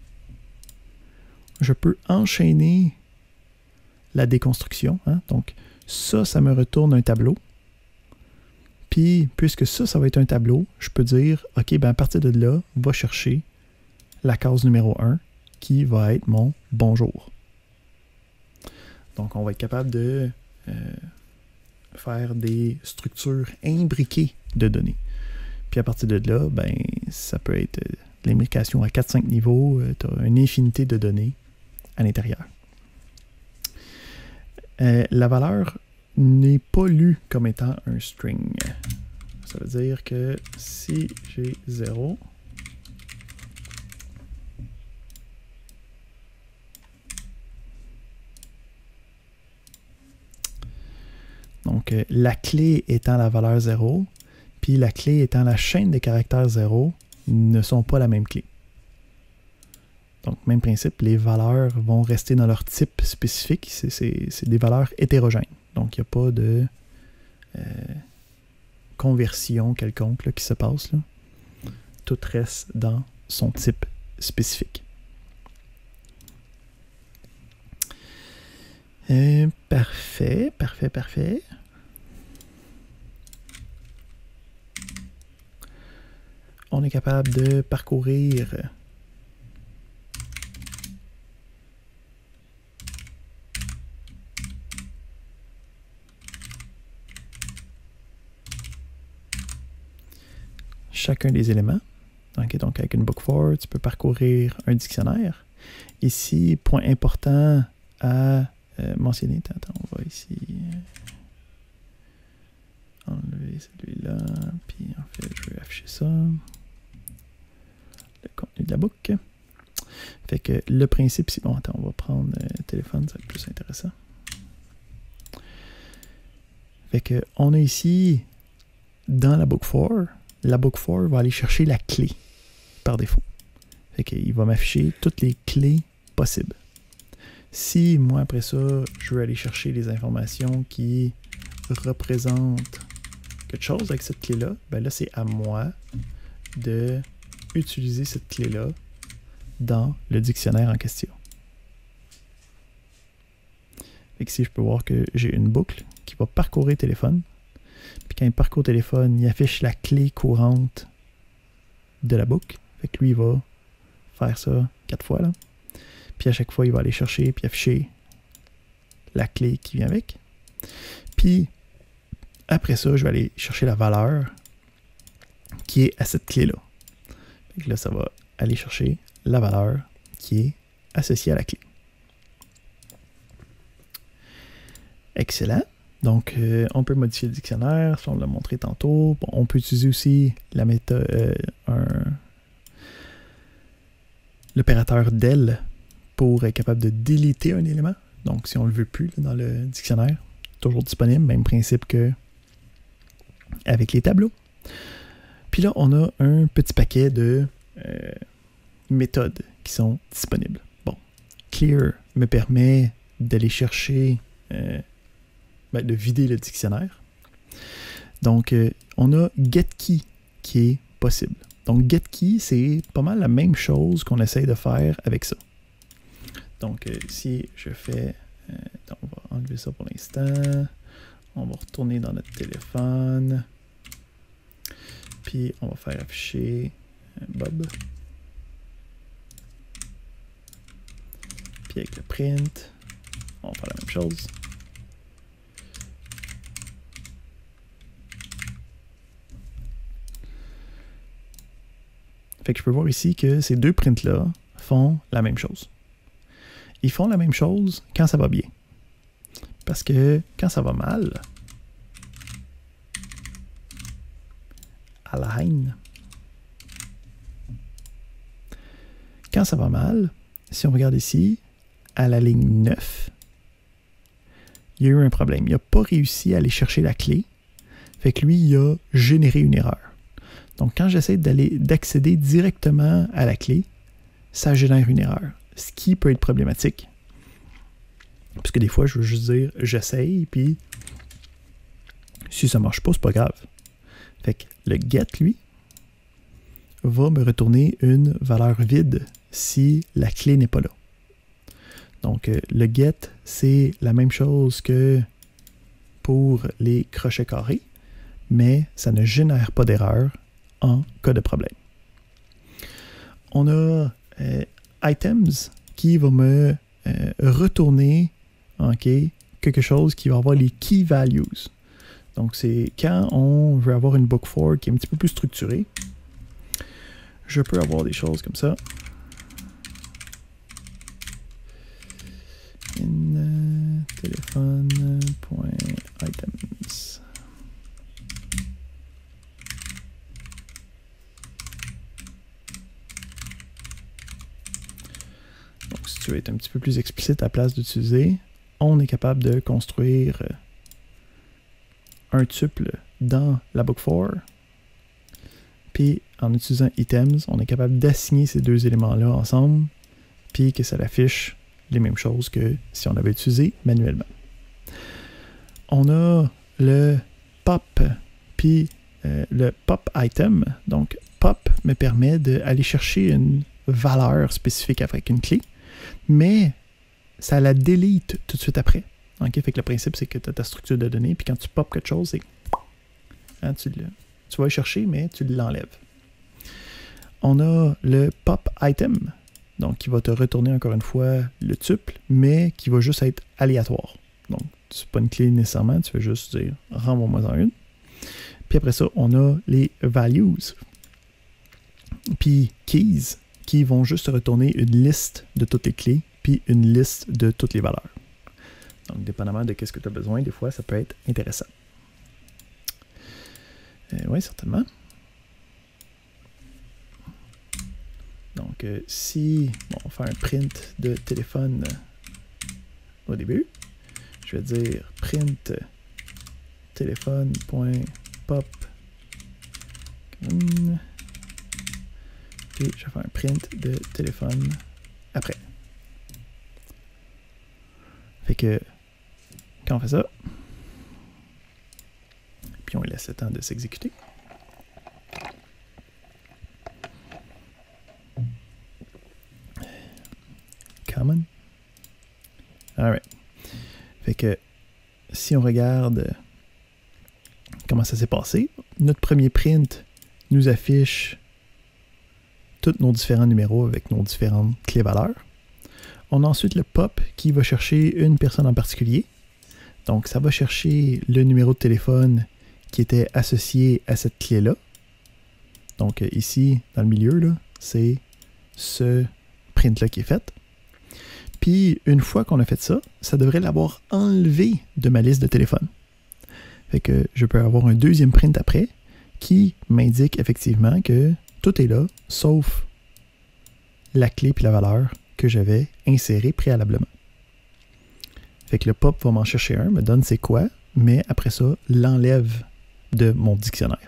Speaker 1: je peux enchaîner la déconstruction. Hein? Donc, ça, ça me retourne un tableau. Puis, puisque ça, ça va être un tableau, je peux dire, OK, ben à partir de là, va chercher la case numéro un qui va être mon bonjour. Donc, on va être capable de euh, faire des structures imbriquées de données. Puis, à partir de là, ben, ça peut être de l'imbrication à quatre cinq niveaux. Euh, tu as une infinité de données à l'intérieur. Euh, la valeur n'est pas lue comme étant un string. Ça veut dire que si j'ai zéro, donc euh, la clé étant la valeur zéro, puis la clé étant la chaîne des caractères zéro, ne sont pas la même clé. Donc, même principe, les valeurs vont rester dans leur type spécifique. C'est des valeurs hétérogènes. Donc, il n'y a pas de euh, conversion quelconque là, qui se passe. Là. Tout reste dans son type spécifique. Euh, parfait, parfait, parfait. On est capable de parcourir chacun des éléments. Okay, donc, avec une book for, tu peux parcourir un dictionnaire. Ici, point important à euh, mentionner. Attends, on va ici enlever celui-là. Puis, en fait, je vais afficher ça. Le contenu de la book. Fait que le principe, c'est bon. Attends, on va prendre le euh, téléphone, ça va être plus intéressant. Fait que, on a ici, dans la book for, la book for va aller chercher la clé par défaut. Fait qu'il va m'afficher toutes les clés possibles. Si moi, après ça, je veux aller chercher les informations qui représentent quelque chose avec cette clé-là, ben là, c'est à moi de utiliser cette clé-là dans le dictionnaire en question. Fait que ici, je peux voir que j'ai une boucle qui va parcourir téléphone. Puis quand il parcourt téléphone, il affiche la clé courante de la boucle. Fait que lui, il va faire ça quatre fois. Là. Puis à chaque fois, il va aller chercher puis afficher la clé qui vient avec. Puis après ça, je vais aller chercher la valeur qui est à cette clé-là. Fait que là, ça va aller chercher la valeur qui est associée à la clé. Excellent. Donc, euh, on peut modifier le dictionnaire, ça on l'a montré tantôt. Bon, on peut utiliser aussi la méthode, euh, un, l'opérateur del pour être capable de déliter un élément. Donc, si on ne le veut plus là, dans le dictionnaire, toujours disponible. Même principe que avec les tableaux. Puis là, on a un petit paquet de euh, méthodes qui sont disponibles. Bon, Clear me permet d'aller chercher, euh, ben, de vider le dictionnaire. Donc, euh, on a getKey qui est possible. Donc, getKey, c'est pas mal la même chose qu'on essaye de faire avec ça. Donc, euh, si je fais... Euh, donc on va enlever ça pour l'instant. On va retourner dans notre téléphone. Puis, on va faire afficher euh, Bob. Puis, avec le print, on va faire la même chose. Fait que je peux voir ici que ces deux prints-là font la même chose. Ils font la même chose quand ça va bien. Parce que quand ça va mal, à la haine, quand ça va mal, si on regarde ici, à la ligne neuf, il y a eu un problème. Il n'a pas réussi à aller chercher la clé. Fait que lui, il a généré une erreur. Donc, quand j'essaie d'aller d'accéder directement à la clé, ça génère une erreur, ce qui peut être problématique. Parce que des fois, je veux juste dire, j'essaye, puis si ça ne marche pas, c'est pas grave. Fait que le get, lui, va me retourner une valeur vide si la clé n'est pas là. Donc, le get, c'est la même chose que pour les crochets carrés, mais ça ne génère pas d'erreur en cas de problème. On a euh, items qui va me euh, retourner okay, quelque chose qui va avoir les key values. Donc, c'est quand on veut avoir une book for qui est un petit peu plus structurée, je peux avoir des choses comme ça. In uh, telephone.items. Donc, si tu veux être un petit peu plus explicite à la place d'utiliser, on est capable de construire un tuple dans la book for. Puis, en utilisant items, on est capable d'assigner ces deux éléments-là ensemble, puis que ça affiche les mêmes choses que si on avait utilisé manuellement. On a le pop, puis euh, le pop item. Donc, pop me permet d'aller chercher une valeur spécifique avec une clé, mais ça la délite tout de suite après. Okay? Fait que le principe, c'est que tu as ta structure de données, puis quand tu pop quelque chose, c'est hein, tu, le, tu vas le chercher, mais tu l'enlèves. On a le pop item, donc qui va te retourner encore une fois le tuple, mais qui va juste être aléatoire. Donc, c'est pas une clé nécessairement, tu vas juste dire « renvoie-moi en une ». Puis après ça, on a les values, puis keys, qui vont juste retourner une liste de toutes les clés, puis une liste de toutes les valeurs. Donc, dépendamment de ce que tu as besoin, des fois, ça peut être intéressant. Euh, oui, certainement. Donc, euh, si bon, on fait un print de téléphone euh, au début, je vais dire print téléphone.pop. Puis, je vais faire un print de téléphone après. Fait que, quand on fait ça, puis on laisse le temps de s'exécuter. Common. Alright. Fait que, si on regarde comment ça s'est passé, notre premier print nous affiche tous nos différents numéros avec nos différentes clés valeurs. On a ensuite le pop qui va chercher une personne en particulier. Donc, ça va chercher le numéro de téléphone qui était associé à cette clé-là. Donc, ici, dans le milieu, c'est ce print-là qui est fait. Puis, une fois qu'on a fait ça, ça devrait l'avoir enlevé de ma liste de téléphone. Fait que je peux avoir un deuxième print après qui m'indique effectivement que tout est là, sauf la clé puis la valeur que j'avais insérée préalablement. Fait que le pop va m'en chercher un, me donne c'est quoi, mais après ça, l'enlève de mon dictionnaire.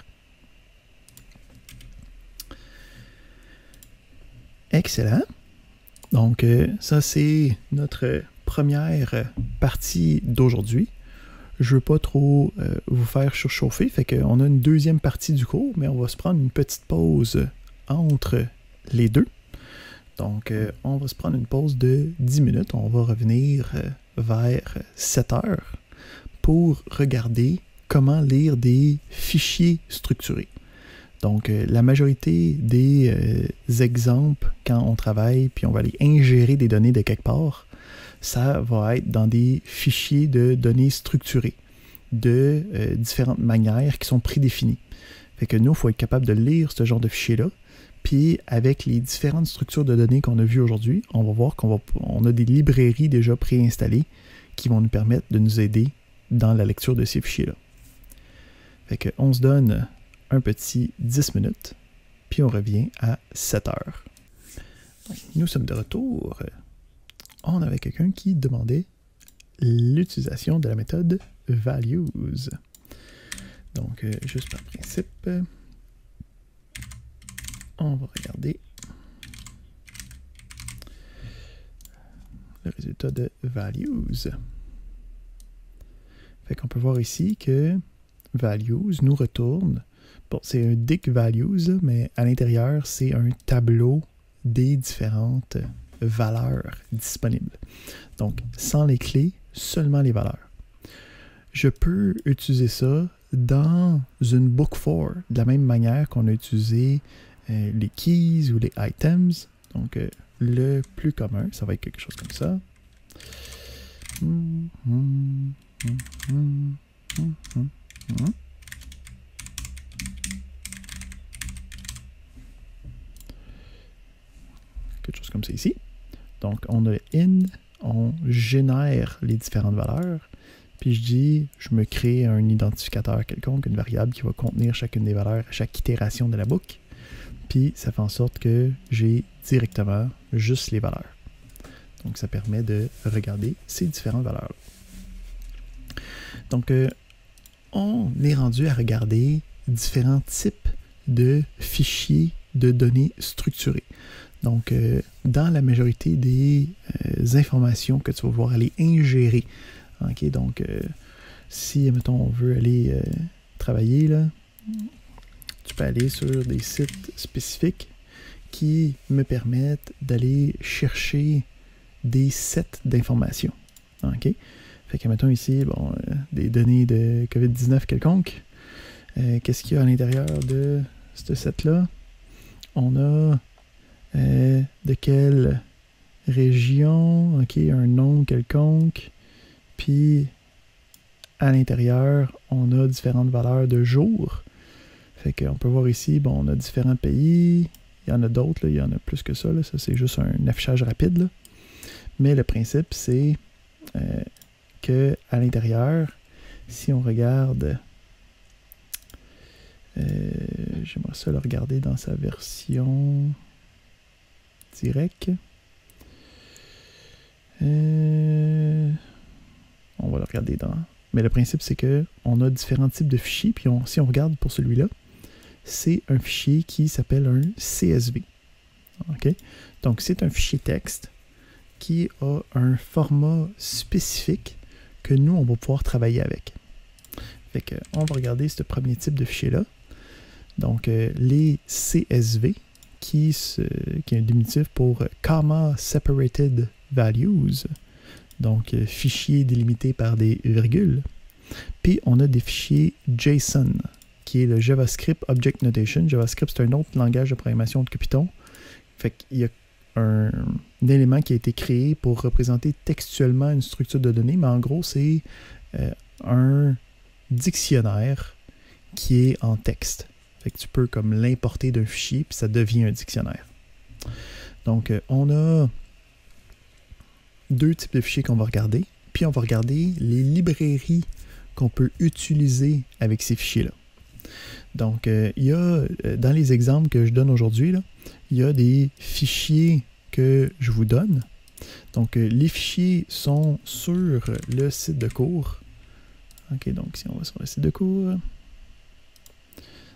Speaker 1: Excellent. Donc, euh, ça, c'est notre première partie d'aujourd'hui. Je ne veux pas trop euh, vous faire surchauffer, fait qu'on a une deuxième partie du cours, mais on va se prendre une petite pause entre les deux. Donc, euh, on va se prendre une pause de dix minutes. On va revenir euh, vers sept heures pour regarder comment lire des fichiers structurés. Donc, euh, la majorité des euh, exemples, quand on travaille, puis on va aller ingérer des données de quelque part, ça va être dans des fichiers de données structurés de euh, différentes manières qui sont prédéfinies. Fait que nous, il faut être capable de lire ce genre de fichiers-là. Puis, avec les différentes structures de données qu'on a vues aujourd'hui, on va voir qu'on va, on a des librairies déjà préinstallées qui vont nous permettre de nous aider dans la lecture de ces fichiers-là. Fait que on se donne un petit dix minutes, puis on revient à sept heures. Donc, nous sommes de retour. On avait quelqu'un qui demandait l'utilisation de la méthode values. Donc, euh, juste par principe, on va regarder le résultat de values. Fait qu'on peut voir ici que values nous retourne. Bon, c'est un dict values, mais à l'intérieur, c'est un tableau des différentes valeurs disponibles. Donc, sans les clés, seulement les valeurs. Je peux utiliser ça dans une book for, de la même manière qu'on a utilisé euh, les keys ou les items. Donc, euh, le plus commun, ça va être quelque chose comme ça. Hum, hum, hum, hum, hum, hum, hum. Quelque chose comme ça ici. Donc, on a in, on génère les différentes valeurs, puis je dis, je me crée un identificateur quelconque, une variable qui va contenir chacune des valeurs à chaque itération de la boucle, puis ça fait en sorte que j'ai directement juste les valeurs. Donc, ça permet de regarder ces différentes valeurs. Donc, euh, on est rendu à regarder différents types de fichiers de données structurées. Donc, euh, dans la majorité des euh, informations que tu vas pouvoir aller ingérer, okay, donc euh, si, mettons, on veut aller euh, travailler, là, tu peux aller sur des sites spécifiques qui me permettent d'aller chercher des sets d'informations. Okay? Fait que, mettons ici, bon, euh, des données de COVID dix-neuf quelconque. Euh, Qu'est-ce qu'il y a à l'intérieur de ce set-là? On a euh, de quelle région, ok, un nom quelconque. Puis, à l'intérieur, on a différentes valeurs de jours. Fait qu'on peut voir ici, bon, on a différents pays. Il y en a d'autres, il y en a plus que ça. Là. Ça, c'est juste un affichage rapide. Là. Mais le principe, c'est euh, que à l'intérieur, si on regarde, euh, j'aimerais ça le regarder dans sa version directe. Euh, on va le regarder dans... Mais le principe, c'est que on a différents types de fichiers. Puis on, si on regarde pour celui-là, c'est un fichier qui s'appelle un C S V. Okay? Donc, c'est un fichier texte qui a un format spécifique que nous, on va pouvoir travailler avec. Fait que, on va regarder ce premier type de fichier-là. Donc, euh, les C S V, qui, se, qui est un diminutif pour Comma Separated Values, donc euh, fichiers délimités par des virgules. Puis, on a des fichiers JSON, qui est le JavaScript Object Notation. JavaScript, c'est un autre langage de programmation que Python. Fait qu'il y a un, un élément qui a été créé pour représenter textuellement une structure de données, mais en gros, c'est euh, un dictionnaire qui est en texte. Fait que tu peux comme l'importer d'un fichier, puis ça devient un dictionnaire. Donc, euh, on a deux types de fichiers qu'on va regarder, puis on va regarder les librairies qu'on peut utiliser avec ces fichiers-là. Donc, euh, il y a, euh, dans les exemples que je donne aujourd'hui, il y a des fichiers que je vous donne. Donc, euh, les fichiers sont sur le site de cours. OK, donc si on va sur le site de cours,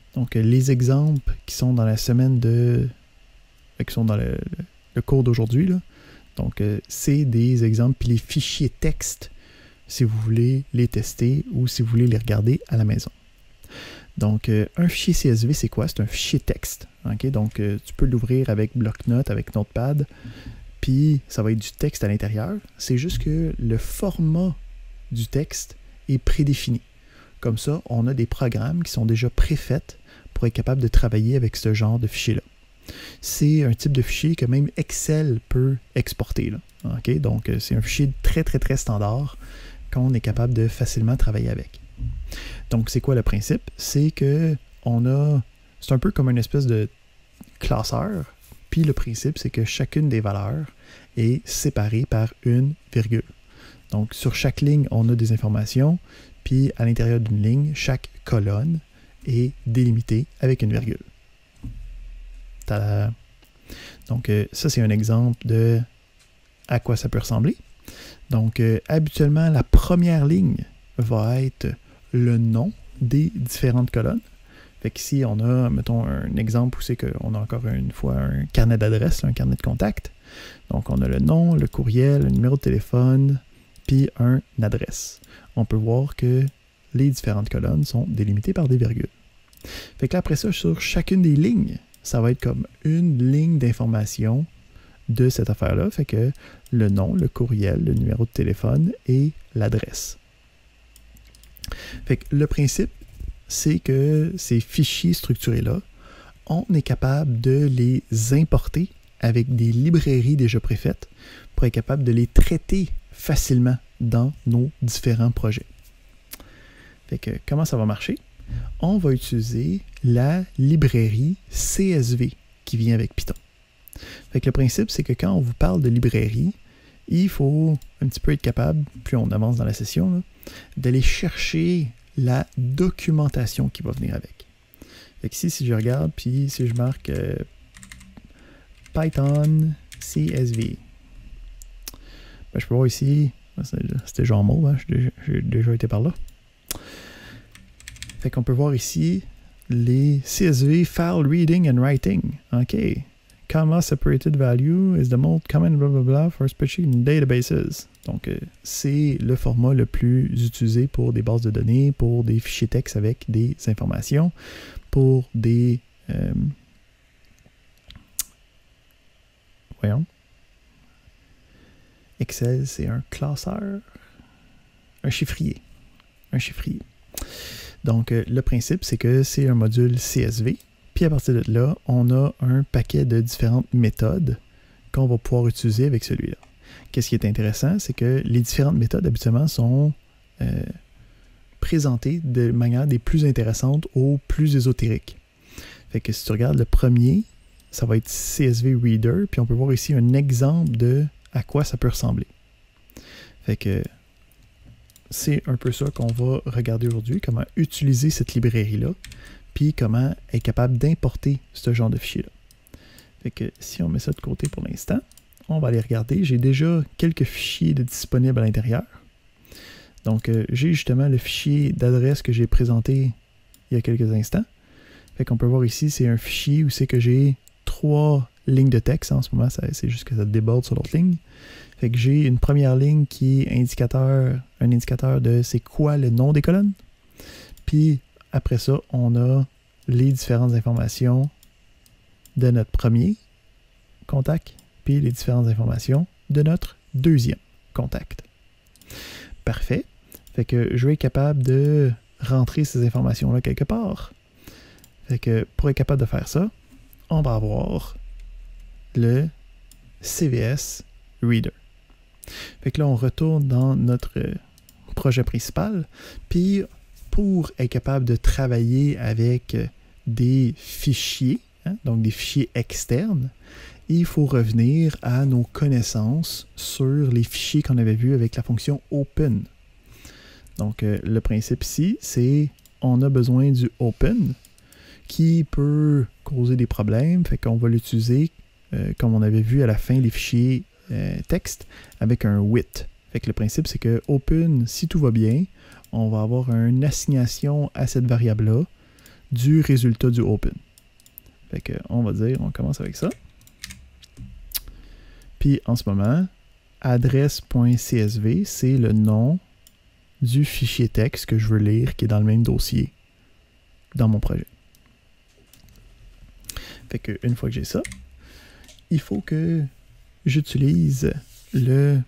Speaker 1: Donc, les exemples qui sont dans la semaine de... qui sont dans le, le, le cours d'aujourd'hui, là. Donc, euh, c'est des exemples, puis les fichiers texte, si vous voulez les tester ou si vous voulez les regarder à la maison. Donc, euh, un fichier C S V, c'est quoi? C'est un fichier texte. Okay? Donc, euh, tu peux l'ouvrir avec bloc-notes, avec Notepad, puis ça va être du texte à l'intérieur. C'est juste que le format du texte est prédéfini. Comme ça, on a des programmes qui sont déjà préfaits pour être capable de travailler avec ce genre de fichier-là. C'est un type de fichier que même Excel peut exporter. Là. Okay? Donc, c'est un fichier très, très, très standard qu'on est capable de facilement travailler avec. Donc, c'est quoi le principe? C'est que on a... C'est un peu comme une espèce de classeur. Puis le principe, c'est que chacune des valeurs est séparée par une virgule. Donc, sur chaque ligne, on a des informations. Puis, à l'intérieur d'une ligne, chaque colonne est délimitée avec une virgule. Tada! Donc, euh, ça, c'est un exemple de à quoi ça peut ressembler. Donc, euh, habituellement, la première ligne va être le nom des différentes colonnes. Fait qu'ici, on a, mettons, un exemple où c'est qu'on a encore une fois un carnet d'adresse, un carnet de contact. Donc, on a le nom, le courriel, le numéro de téléphone, puis une adresse. On peut voir que les différentes colonnes sont délimitées par des virgules. Fait que là, après ça, sur chacune des lignes, ça va être comme une ligne d'information de cette affaire-là. Fait que le nom, le courriel, le numéro de téléphone et l'adresse. Fait que le principe, c'est que ces fichiers structurés-là, on est capable de les importer avec des librairies déjà préfaites pour être capable de les traiter facilement dans nos différents projets. Fait que comment ça va marcher? On va utiliser la librairie C S V qui vient avec Python. Fait que le principe, c'est que quand on vous parle de librairie, il faut un petit peu être capable, plus on avance dans la session, d'aller chercher la documentation qui va venir avec. Fait que ici, si je regarde, puis si je marque euh, Python C S V, ben, je peux voir ici, c'était genre mauve, hein, j'ai déjà été par là. Fait qu'on peut voir ici les C S V File Reading and Writing. OK. Comma separated value is the most common blah blah blah for spreadsheet and databases. Donc, euh, c'est le format le plus utilisé pour des bases de données, pour des fichiers texte avec des informations, pour des... Euh, voyons. Excel, c'est un classeur. Un chiffrier. Un chiffrier. Donc, euh, le principe, c'est que c'est un module C S V. Puis à partir de là, on a un paquet de différentes méthodes qu'on va pouvoir utiliser avec celui-là. Qu'est-ce qui est intéressant, c'est que les différentes méthodes, habituellement, sont euh, présentées de manière des plus intéressantes aux plus ésotériques. Fait que si tu regardes le premier, ça va être C S V Reader, puis on peut voir ici un exemple de à quoi ça peut ressembler. Fait que c'est un peu ça qu'on va regarder aujourd'hui, comment utiliser cette librairie-là, puis comment être capable d'importer ce genre de fichier-là. Fait que si on met ça de côté pour l'instant, on va aller regarder. J'ai déjà quelques fichiers de disponibles à l'intérieur. Donc, euh, j'ai justement le fichier d'adresse que j'ai présenté il y a quelques instants. Fait qu'on peut voir ici, c'est un fichier où c'est que j'ai trois lignes de texte. En ce moment, c'est juste que ça déborde sur l'autre ligne. Fait que j'ai une première ligne qui est indicateur, un indicateur de c'est quoi le nom des colonnes. Puis, après ça, on a les différentes informations de notre premier contact, puis les différentes informations de notre deuxième contact. Parfait. Fait que je vais être capable de rentrer ces informations-là quelque part. Fait que pour être capable de faire ça, on va avoir le C V S Reader. Fait que là, on retourne dans notre projet principal, puis pour être capable de travailler avec des fichiers, hein, donc des fichiers externes, il faut revenir à nos connaissances sur les fichiers qu'on avait vus avec la fonction open. Donc, euh, le principe ici, c'est on a besoin du open qui peut causer des problèmes, fait qu'on va l'utiliser euh, comme on avait vu à la fin des fichiers euh, texte avec un with. Fait que le principe, c'est que open, si tout va bien, on va avoir une assignation à cette variable-là du résultat du open. Fait que, on va dire, on commence avec ça. Puis en ce moment, adresse.csv, c'est le nom du fichier texte que je veux lire qui est dans le même dossier dans mon projet. Fait que une fois que j'ai ça, il faut que j'utilise le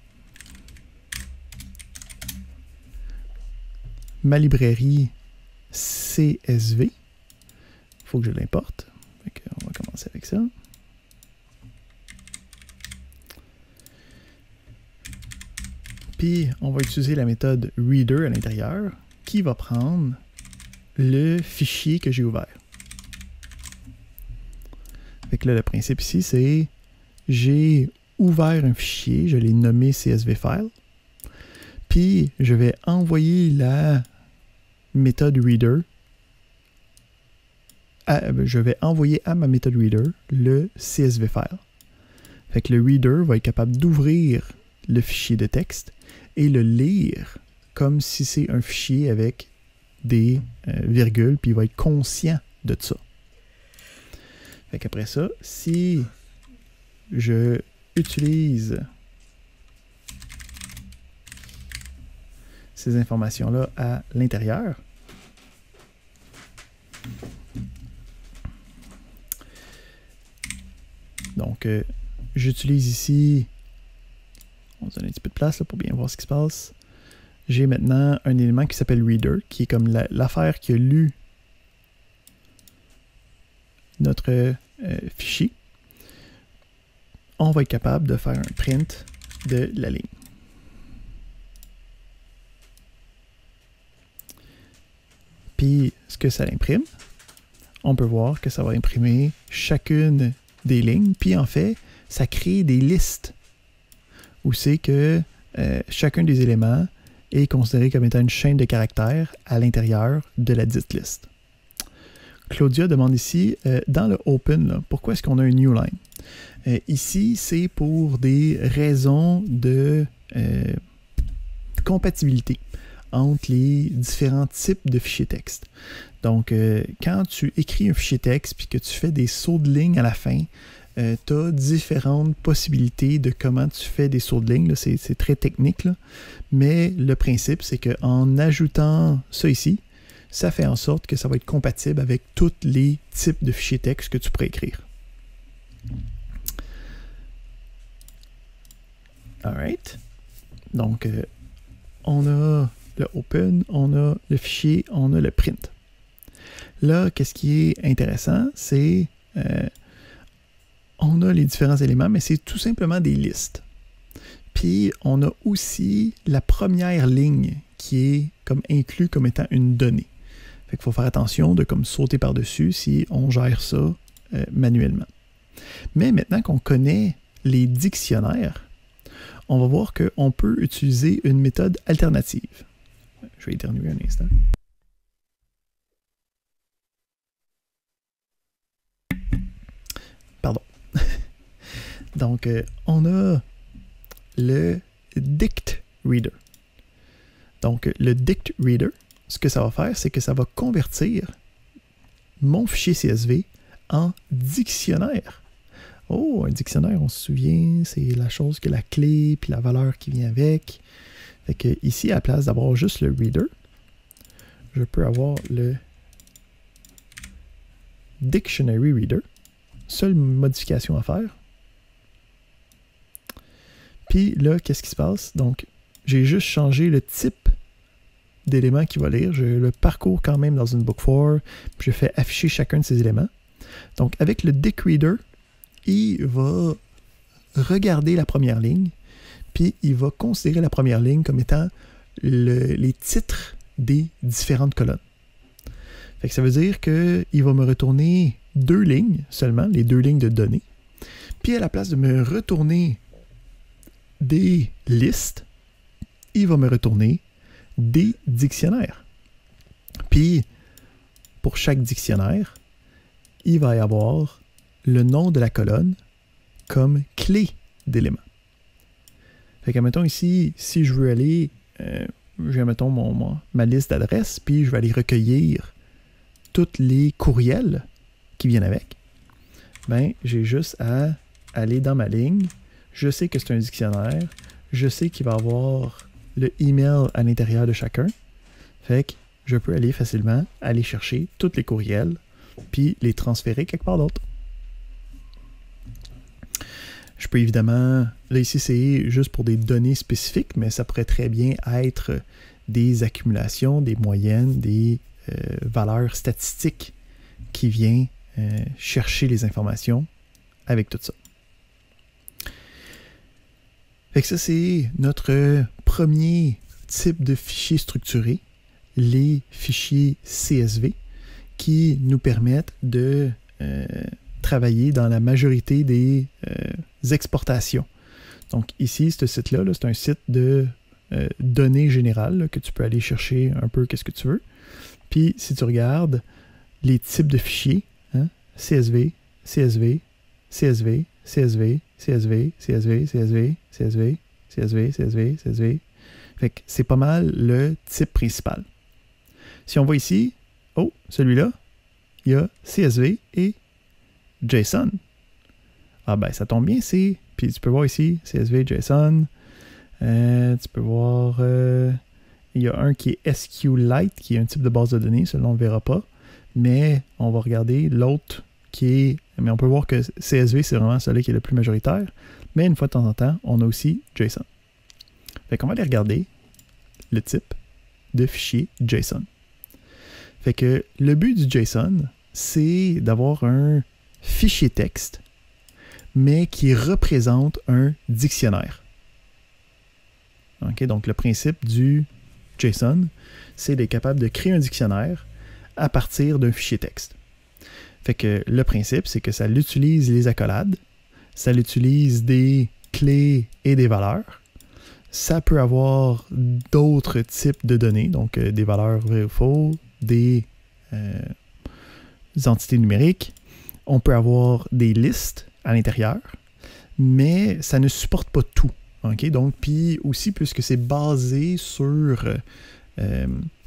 Speaker 1: ma librairie C S V. Il faut que je l'importe. On va commencer avec ça. Puis, on va utiliser la méthode reader à l'intérieur qui va prendre le fichier que j'ai ouvert. Fait que là, le principe ici, c'est j'ai ouvert un fichier, je l'ai nommé C S V file, puis je vais envoyer la méthode reader, à, je vais envoyer à ma méthode reader le C S V file. Fait que le reader va être capable d'ouvrir le fichier de texte et le lire comme si c'est un fichier avec des euh, virgules, puis il va être conscient de ça. Fait qu'après ça, si je utilise ces informations-là à l'intérieur, donc euh, j'utilise ici, on se donne un petit peu de place là, pour bien voir ce qui se passe. J'ai maintenant un élément qui s'appelle reader, qui est comme la, l'affaire qui a lu notre euh, fichier. On va être capable de faire un print de la ligne. Puis, ce que ça imprime, on peut voir que ça va imprimer chacune des lignes. Puis, en fait, ça crée des listes où c'est que euh, chacun des éléments est considéré comme étant une chaîne de caractères à l'intérieur de la dite liste. Claudia demande ici, euh, dans le open, là, pourquoi est-ce qu'on a un new line? Euh, ici, c'est pour des raisons de euh, compatibilité entre les différents types de fichiers texte. Donc, euh, quand tu écris un fichier texte puis que tu fais des sauts de ligne à la fin, euh, tu as différentes possibilités de comment tu fais des sauts de ligne. C'est, c'est très technique, là. Mais le principe, c'est qu'en ajoutant ça ici, ça fait en sorte que ça va être compatible avec tous les types de fichiers texte que tu pourrais écrire. Alright. Donc, euh, on a le open, on a le fichier, on a le print. Là, qu'est-ce qui est intéressant, c'est euh, on a les différents éléments, mais c'est tout simplement des listes. Puis, on a aussi la première ligne qui est comme inclus comme étant une donnée. Fait qu'il faut faire attention de comme sauter par-dessus si on gère ça euh, manuellement. Mais maintenant qu'on connaît les dictionnaires, on va voir qu'on peut utiliser une méthode alternative. Je vais éternuer un instant. Pardon. Donc, euh, on a le dict reader. Donc, le dict reader, ce que ça va faire, c'est que ça va convertir mon fichier C S V en dictionnaire. Oh, un dictionnaire, on se souvient, c'est la chose que la clé puis la valeur qui vient avec. Fait que ici, à la place d'avoir juste le reader, je peux avoir le dictionary reader. Seule modification à faire. Puis là, qu'est-ce qui se passe? Donc, j'ai juste changé le type d'éléments qu'il va lire. Je le parcours quand même dans une book for, puis je fais afficher chacun de ces éléments. Donc, avec le dict reader, il va regarder la première ligne, puis il va considérer la première ligne comme étant le, les titres des différentes colonnes. Fait que ça veut dire qu'il va me retourner deux lignes seulement, les deux lignes de données. Puis à la place de me retourner des listes, il va me retourner des dictionnaires. Puis, pour chaque dictionnaire, il va y avoir le nom de la colonne comme clé d'élément. Fait que, mettons ici, si je veux aller, euh, j'ai, mettons, mon, mon, ma liste d'adresses, puis je vais aller recueillir tous les courriels qui viennent avec, ben, j'ai juste à aller dans ma ligne. Je sais que c'est un dictionnaire. Je sais qu'il va y avoir le email à l'intérieur de chacun. Fait que je peux aller facilement aller chercher tous les courriels puis les transférer quelque part d'autre. Je peux évidemment, là ici c'est juste pour des données spécifiques, mais ça pourrait très bien être des accumulations, des moyennes, des euh, valeurs statistiques qui viennent euh, chercher les informations avec tout ça. Fait que ça c'est notre premier type de fichier structuré, les fichiers C S V, qui nous permettent de euh, travailler dans la majorité des euh, exportations. Donc ici, ce site-là, -là, c'est un site de euh, données générales là, que tu peux aller chercher un peu qu'est-ce que tu veux. Puis si tu regardes les types de fichiers, hein, C S V, C S V, C S V, C S V, C S V, C S V, C S V, C S V, C S V, C S V, C S V. Fait que c'est pas mal le type principal. Si on voit ici, oh, celui-là, il y a C S V et JSON. Ah ben, ça tombe bien, c'est... Puis tu peux voir ici, C S V, JSON. Euh, tu peux voir... Euh, il y a un qui est S Q Lite, qui est un type de base de données. Celui-là, on ne le verra pas. Mais on va regarder l'autre qui est... Mais on peut voir que C S V, c'est vraiment celui qui est le plus majoritaire. Mais une fois de temps en temps, on a aussi JSON. Fait qu'on va aller regarder le type de fichier JSON. Fait que le but du JSON, c'est d'avoir un fichier texte, mais qui représente un dictionnaire. Okay, donc le principe du JSON, c'est d'être capable de créer un dictionnaire à partir d'un fichier texte. Fait que le principe, c'est que ça utilise les accolades, ça utilise des clés et des valeurs. Ça peut avoir d'autres types de données, donc euh, des valeurs vraies ou faux, des, euh, des entités numériques. On peut avoir des listes à l'intérieur, mais ça ne supporte pas tout. Okay? Donc, puis aussi, puisque c'est basé sur euh,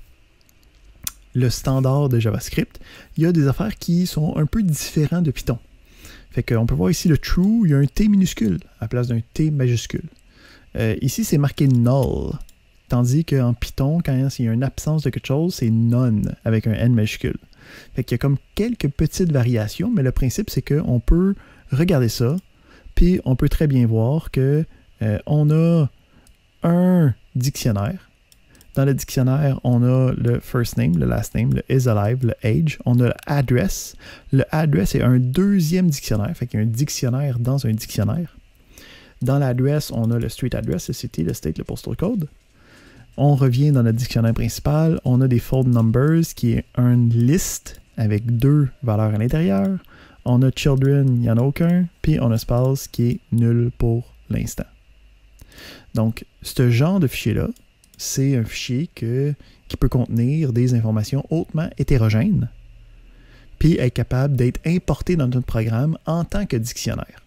Speaker 1: le standard de JavaScript, il y a des affaires qui sont un peu différentes de Python. Fait qu'on peut voir ici le true, il y a un T minuscule à la place d'un T majuscule. Euh, ici, c'est marqué null, tandis qu'en Python, quand il y a une absence de quelque chose, c'est none avec un N majuscule. Fait qu'il y a comme quelques petites variations, mais le principe, c'est qu'on peut regarder ça, puis on peut très bien voir que euh, on a un dictionnaire. Dans le dictionnaire, on a le first name, le last name, le is alive, le age, on a le address. Le address est un deuxième dictionnaire, fait qu'il y a un dictionnaire dans un dictionnaire. Dans l'adresse, on a le street address, le city, le state, le postal code. On revient dans notre dictionnaire principal. On a des fold numbers qui est une liste avec deux valeurs à l'intérieur. On a children, il n'y en a aucun. Puis on a space qui est nul pour l'instant. Donc, ce genre de fichier-là, c'est un fichier que, qui peut contenir des informations hautement hétérogènes puis être capable d'être importé dans notre programme en tant que dictionnaire.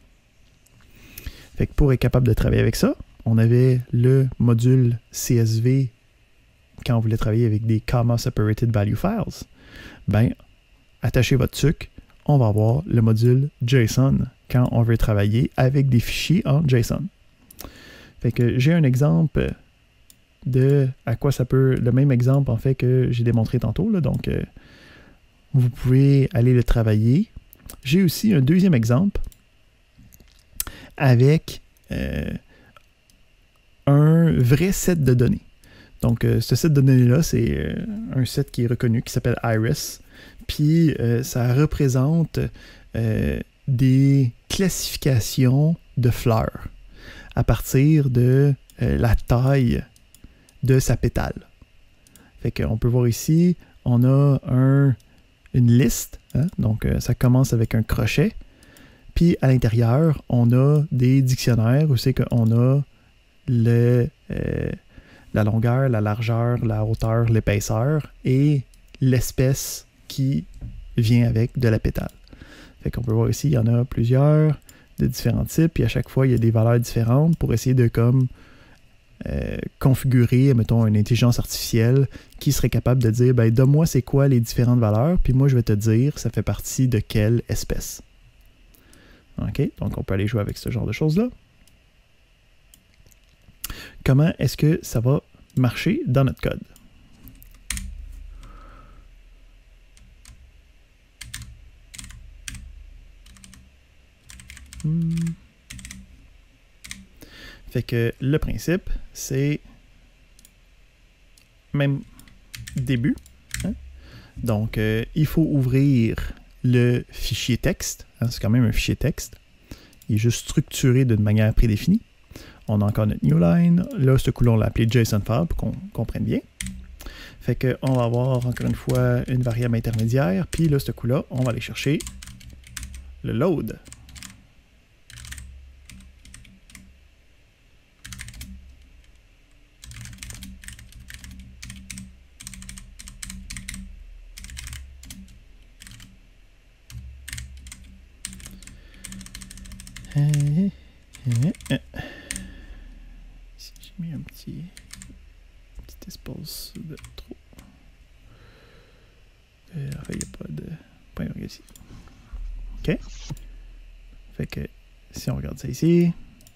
Speaker 1: Fait que pour être capable de travailler avec ça, on avait le module C S V quand on voulait travailler avec des comma separated value files. Ben, attachez votre sucre, on va avoir le module JSON quand on veut travailler avec des fichiers en JSON. Fait que j'ai un exemple de à quoi ça peut, le même exemple en fait que j'ai démontré tantôt, là, donc euh, vous pouvez aller le travailler. J'ai aussi un deuxième exemple avec euh, un vrai set de données. Donc, euh, ce set de données-là, c'est euh, un set qui est reconnu, qui s'appelle Iris. Puis, euh, ça représente euh, des classifications de fleurs à partir de euh, la taille de sa pétale. Fait qu'on peut voir ici, on a un, une liste. Hein? Donc, euh, ça commence avec un crochet. Puis à l'intérieur, on a des dictionnaires où c'est qu'on a le, euh, la longueur, la largeur, la hauteur, l'épaisseur et l'espèce qui vient avec de la pétale. Fait qu'on peut voir ici, il y en a plusieurs de différents types, puis à chaque fois, il y a des valeurs différentes pour essayer de comme euh, configurer, mettons, une intelligence artificielle qui serait capable de dire, ben, donne-moi c'est quoi les différentes valeurs, puis moi, je vais te dire, ça fait partie de quelle espèce. OK? Donc, on peut aller jouer avec ce genre de choses-là. Comment est-ce que ça va marcher dans notre code? Hmm. Fait que le principe, c'est même début. Hein? Donc, euh, il faut ouvrir le fichier texte. Hein? C'est quand même un fichier texte. Il est juste structuré d'une manière prédéfinie. On a encore notre new line. Là, ce coup-là, on l'a appelé JSON file pour qu'on comprenne bien. Fait qu'on va avoir encore une fois une variable intermédiaire. Puis là, ce coup-là, on va aller chercher le load. Euh, euh, euh. Ici, j'ai mis un petit, petit espace de trop. Euh, enfin, il n'y a pas de point virgule ici. OK. Fait que si on regarde ça ici.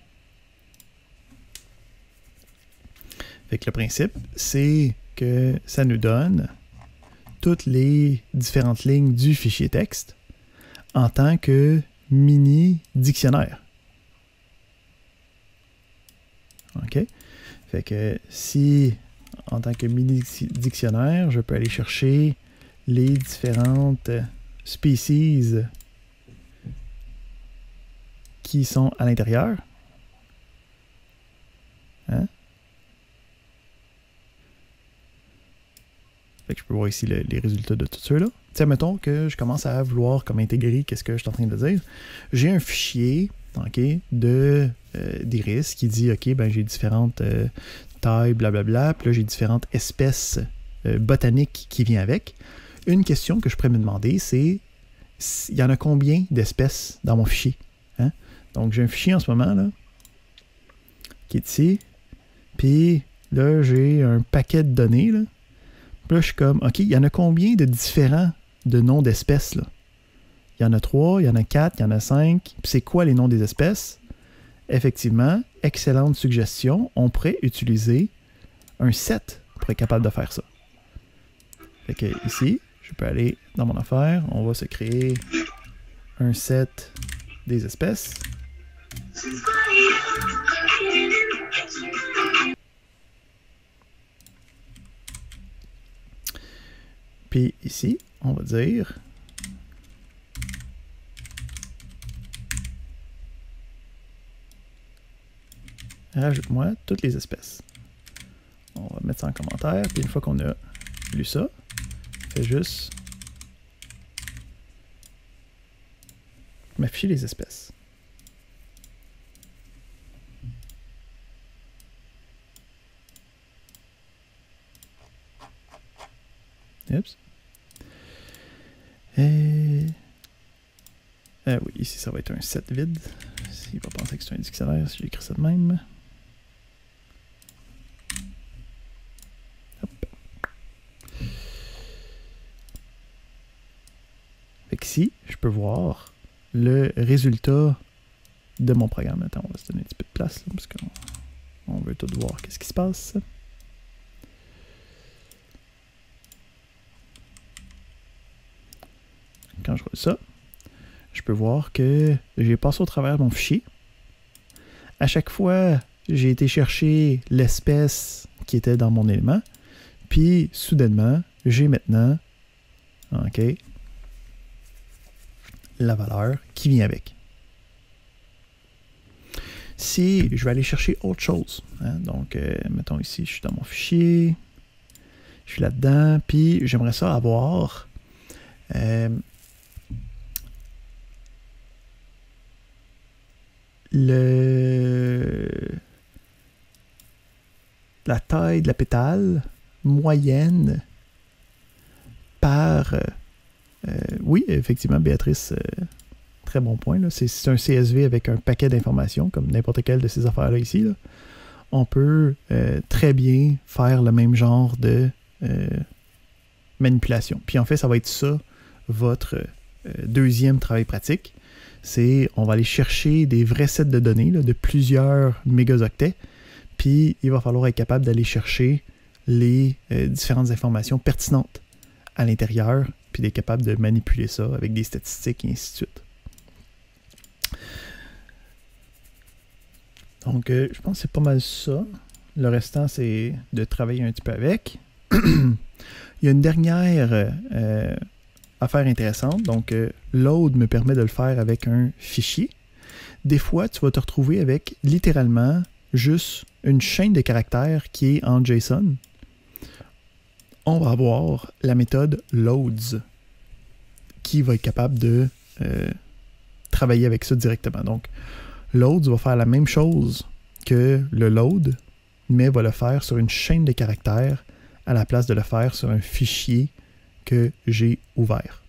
Speaker 1: Fait que le principe, c'est que ça nous donne toutes les différentes lignes du fichier texte en tant que mini dictionnaire. OK? Fait que si, en tant que mini dictionnaire, je peux aller chercher les différentes species qui sont à l'intérieur. Hein? Fait que je peux voir ici le, les résultats de tout ceux-là. Tiens, mettons que je commence à vouloir comme intégrer qu'est-ce que je suis en train de dire. J'ai un fichier, OK, de euh, d'iris qui dit, OK, ben j'ai différentes euh, tailles, blablabla, puis là j'ai différentes espèces euh, botaniques qui viennent avec. Une question que je pourrais me demander, c'est il y en a combien d'espèces dans mon fichier? Hein? Donc j'ai un fichier en ce moment, là, qui est ici, puis là j'ai un paquet de données, là. Puis là, je suis comme, OK, il y en a combien de différents de noms d'espèces, là? Il y en a trois, il y en a quatre, il y en a cinq. Puis c'est quoi les noms des espèces? Effectivement, excellente suggestion. On pourrait utiliser un set pour être capable de faire ça. Fait que ici, je peux aller dans mon affaire. On va se créer un set des espèces. Puis ici, on va dire rajoute-moi toutes les espèces. On va mettre ça en commentaire, puis une fois qu'on a lu ça, fait juste m'afficher les espèces. Oups. Et... Euh, oui, ici, ça va être un set vide. Il va penser que c'est un dictionnaire si j'écris ça de même. Hop. Fait qu'ici, je peux voir le résultat de mon programme. Attends, on va se donner un petit peu de place, là, parce qu'on on veut tout voir qu'est-ce qui se passe. Quand je roule ça, je peux voir que j'ai passé au travers de mon fichier. À chaque fois, j'ai été chercher l'espèce qui était dans mon élément. Puis, soudainement, j'ai maintenant OK, la valeur qui vient avec. Si je vais aller chercher autre chose, hein, donc, euh, mettons ici, je suis dans mon fichier, je suis là-dedans, puis j'aimerais ça avoir... Euh, Le... la taille de la pétale moyenne par... Euh, oui, effectivement, Béatrice, euh, très bon point. C'est un C S V avec un paquet d'informations, comme n'importe quelle de ces affaires-là ici. Là. on peut euh, très bien faire le même genre de euh, manipulation. Puis en fait, ça va être ça, votre euh, deuxième travail pratique. C'est, on va aller chercher des vrais sets de données là, de plusieurs mégaoctets, puis il va falloir être capable d'aller chercher les euh, différentes informations pertinentes à l'intérieur, puis d'être capable de manipuler ça avec des statistiques et ainsi de suite. Donc, euh, je pense que c'est pas mal ça. Le restant, c'est de travailler un petit peu avec. Il y a une dernière euh, affaire intéressante. Donc, euh, load me permet de le faire avec un fichier. Des fois, tu vas te retrouver avec littéralement juste une chaîne de caractères qui est en JSON. On va avoir la méthode loads qui va être capable de euh, travailler avec ça directement. Donc, loads va faire la même chose que le load, mais va le faire sur une chaîne de caractères à la place de le faire sur un fichier que j'ai ouvert.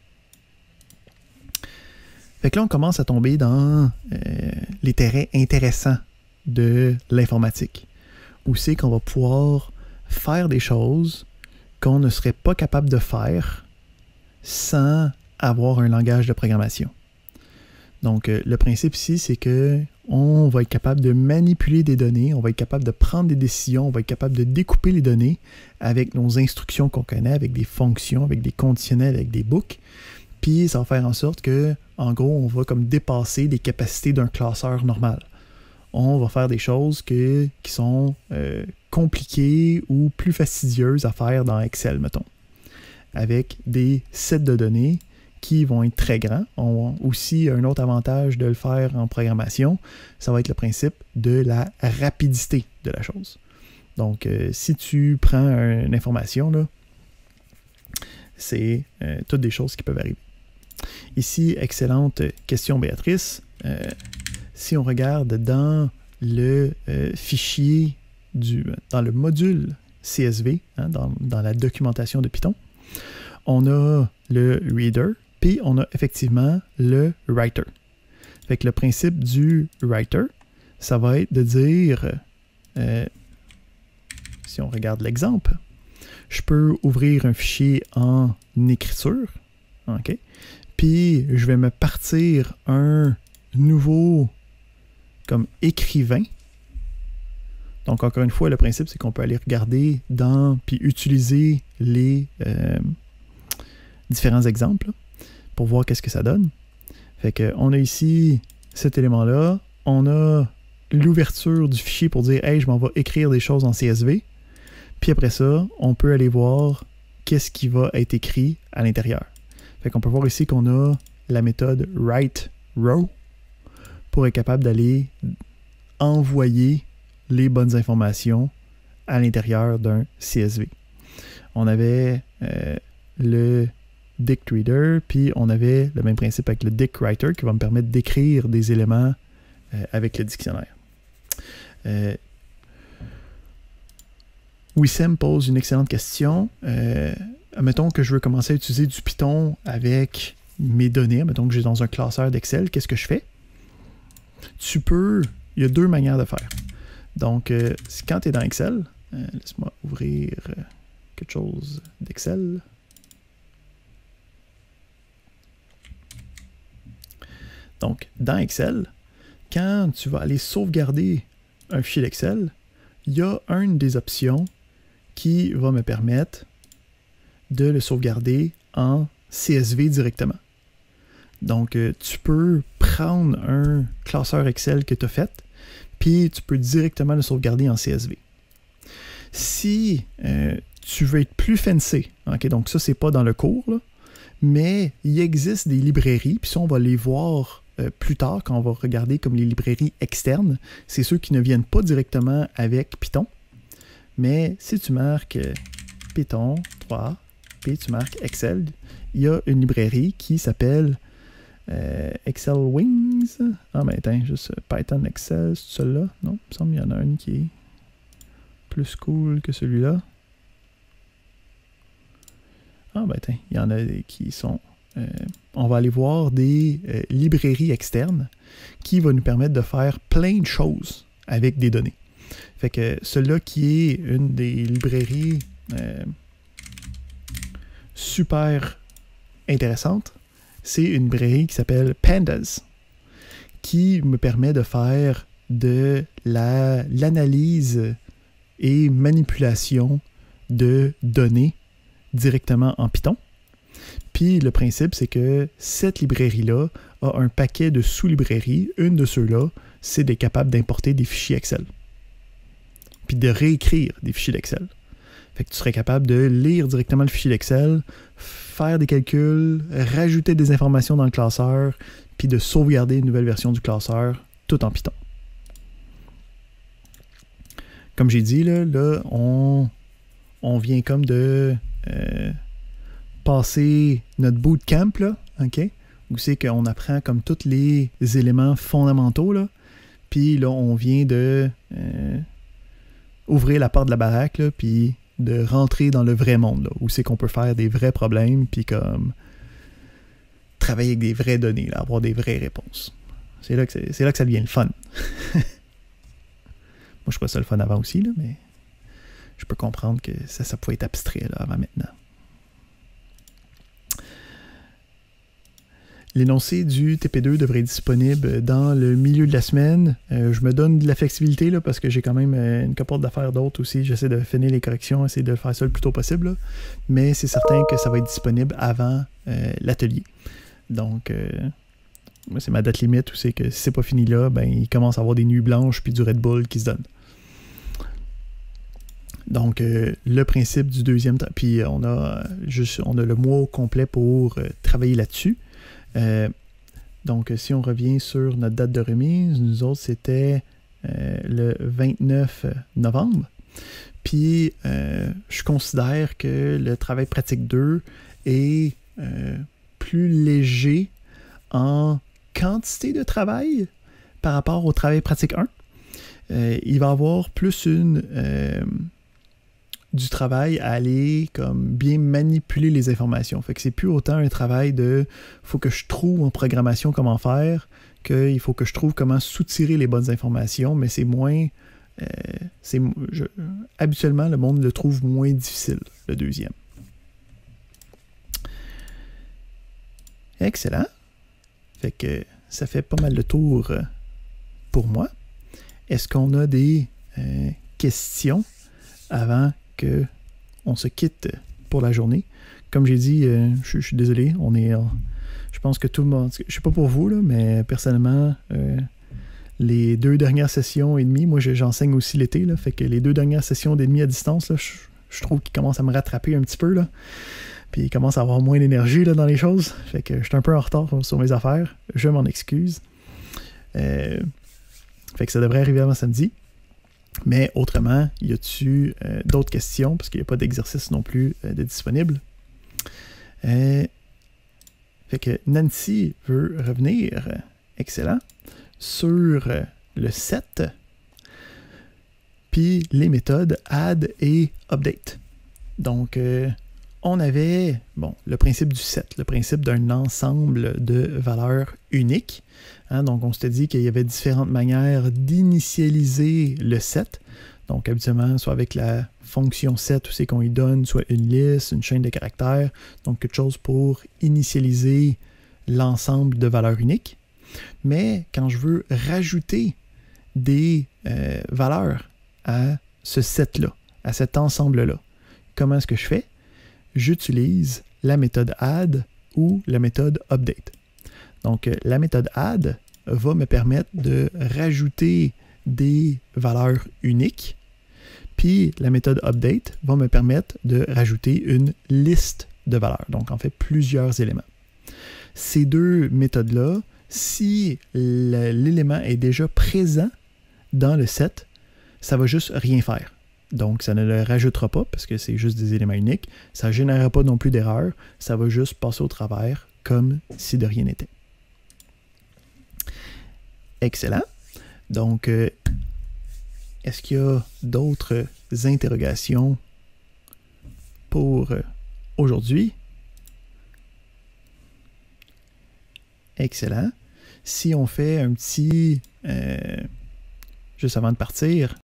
Speaker 1: Fait que là, on commence à tomber dans euh, les terrains intéressants de l'informatique, où c'est qu'on va pouvoir faire des choses qu'on ne serait pas capable de faire sans avoir un langage de programmation. Donc, euh, le principe ici, c'est que on va être capable de manipuler des données, on va être capable de prendre des décisions, on va être capable de découper les données avec nos instructions qu'on connaît, avec des fonctions, avec des conditionnels, avec des books. Puis, ça va faire en sorte que, en gros, on va comme dépasser les capacités d'un classeur normal. On va faire des choses que, qui sont euh, compliquées ou plus fastidieuses à faire dans Excel, mettons, avec des sets de données qui vont être très grands. On a aussi un autre avantage de le faire en programmation, ça va être le principe de la rapidité de la chose. Donc, euh, si tu prends une information, là, c'est euh, toutes des choses qui peuvent arriver. Ici, excellente question, Béatrice. Euh, si on regarde dans le euh, fichier, du, dans le module C S V, hein, dans, dans la documentation de Python, on a le reader, puis on a effectivement le writer. Fait que le principe du writer, ça va être de dire, euh, si on regarde l'exemple, je peux ouvrir un fichier en écriture, ok, puis je vais me partir un nouveau comme écrivain. Donc encore une fois, le principe c'est qu'on peut aller regarder dans, puis utiliser les euh, différents exemples, là, pour voir qu'est-ce que ça donne. Fait que on a ici cet élément-là, on a l'ouverture du fichier pour dire « Hey, je m'en vais écrire des choses en C S V », puis après ça, on peut aller voir qu'est-ce qui va être écrit à l'intérieur. Fait qu'on peut voir ici qu'on a la méthode write_row pour être capable d'aller envoyer les bonnes informations à l'intérieur d'un C S V. On avait euh, le dict reader, puis on avait le même principe avec le dict writer qui va me permettre d'écrire des éléments euh, avec le dictionnaire. Euh, Wissem pose une excellente question. Euh, admettons que je veux commencer à utiliser du Python avec mes données, admettons que j'ai dans un classeur d'Excel, qu'est-ce que je fais? Tu peux, il y a deux manières de faire. Donc, euh, quand tu es dans Excel, euh, laisse-moi ouvrir euh, quelque chose d'Excel. Donc, dans Excel, quand tu vas aller sauvegarder un fichier d'Excel, il y a une des options qui va me permettre de le sauvegarder en C S V directement. Donc, euh, tu peux prendre un classeur Excel que tu as fait, puis tu peux directement le sauvegarder en C S V. Si euh, tu veux être plus fancy, okay, donc ça, c'est pas dans le cours, là, mais il existe des librairies, puis ça, on va les voir euh, plus tard quand on va regarder comme les librairies externes. C'est ceux qui ne viennent pas directement avec Python. Mais si tu marques euh, Python trois, puis tu marques Excel, il y a une librairie qui s'appelle euh, Excel Wings. Ah, ben attends, juste Python Excel, c'est celui-là? Non, il me semble qu'il y en a une qui est plus cool que celui-là. Ah, ben attends, il y en a des qui sont... Euh, on va aller voir des euh, librairies externes qui vont nous permettre de faire plein de choses avec des données. Fait que celle-là qui est une des librairies euh, super intéressante, c'est une librairie qui s'appelle Pandas, qui me permet de faire de la, l'analyse et manipulation de données directement en Python. Puis le principe, c'est que cette librairie-là a un paquet de sous-librairies. Une de ceux-là, c'est d'être capable d'importer des fichiers Excel. Puis de réécrire des fichiers d'Excel. Fait que tu serais capable de lire directement le fichier d'Excel, faire des calculs, rajouter des informations dans le classeur, puis de sauvegarder une nouvelle version du classeur, tout en Python. Comme j'ai dit, là, là on, on vient comme de euh, passer notre bootcamp, là, OK? Où c'est qu'on apprend comme tous les éléments fondamentaux, là. Puis là, on vient de euh, ouvrir la porte de la baraque, là, puis de rentrer dans le vrai monde, là, où c'est qu'on peut faire des vrais problèmes, puis comme travailler avec des vraies données, là, avoir des vraies réponses. C'est là que, c'est, c'est là que ça devient le fun. Moi, je trouvais ça le fun avant aussi, là, mais je peux comprendre que ça, ça pouvait être abstrait là, avant maintenant. L'énoncé du T P deux devrait être disponible dans le milieu de la semaine. Euh, je me donne de la flexibilité là, parce que j'ai quand même euh, une capote d'affaires d'autres aussi. J'essaie de finir les corrections, essayer de faire ça le plus tôt possible. Là. Mais c'est certain que ça va être disponible avant euh, l'atelier. Donc, euh, c'est ma date limite où c'est que si c'est pas fini là, ben, il commence à avoir des nuits blanches puis du Red Bull qui se donne. Donc, euh, le principe du deuxième... Puis, on a, juste, on a le mois complet pour euh, travailler là-dessus. Euh, donc, si on revient sur notre date de remise, nous autres, c'était euh, le vingt-neuf novembre. Puis, euh, je considère que le travail pratique deux est euh, plus léger en quantité de travail par rapport au travail pratique un. Euh, il va y avoir plus une... Euh, du travail à aller comme bien manipuler les informations. Fait que c'est plus autant un travail de faut que je trouve en programmation comment faire qu'il faut que je trouve comment soutirer les bonnes informations, mais c'est moins euh, c'est je, habituellement le monde le trouve moins difficile, le deuxième. Excellent. Fait que ça fait pas mal de tour pour moi. Est-ce qu'on a des euh, questions avant que on se quitte pour la journée? Comme j'ai dit, euh, je, je suis désolé, on est, euh, je pense que tout le monde, je sais pas pour vous, là, mais personnellement, euh, les deux dernières sessions et demie, moi j'enseigne aussi l'été, là, fait que les deux dernières sessions d'ennemis à distance, là, je, je trouve qu'ils commencent à me rattraper un petit peu, là, puis ils commencent à avoir moins d'énergie là, dans les choses, fait que je suis un peu en retard sur mes affaires, je m'en excuse. Euh, fait que ça devrait arriver avant samedi. Mais autrement, y a-tu euh, d'autres questions? Parce qu'il n'y a pas d'exercice non plus euh, de disponible. Euh, fait que Nancy veut revenir, euh, excellent, sur euh, le set, puis les méthodes add et update. Donc, euh, on avait bon, le principe du set, le principe d'un ensemble de valeurs uniques. Hein, donc, on s'était dit qu'il y avait différentes manières d'initialiser le set. Donc, habituellement, soit avec la fonction set, où c'est qu'on y donne soit une liste, une chaîne de caractères, donc quelque chose pour initialiser l'ensemble de valeurs uniques. Mais quand je veux rajouter des euh, valeurs à ce set-là, à cet ensemble-là, comment est-ce que je fais? J'utilise la méthode add ou la méthode update. Donc, la méthode add va me permettre de rajouter des valeurs uniques, puis la méthode update va me permettre de rajouter une liste de valeurs, donc en fait plusieurs éléments. Ces deux méthodes-là, si l'élément est déjà présent dans le set, ça va juste rien faire. Donc, ça ne le rajoutera pas parce que c'est juste des éléments uniques. Ça ne générera pas non plus d'erreur. Ça va juste passer au travers comme si de rien n'était. Excellent. Donc, euh, est-ce qu'il y a d'autres interrogations pour euh, aujourd'hui? Excellent. Si on fait un petit... Euh, juste avant de partir,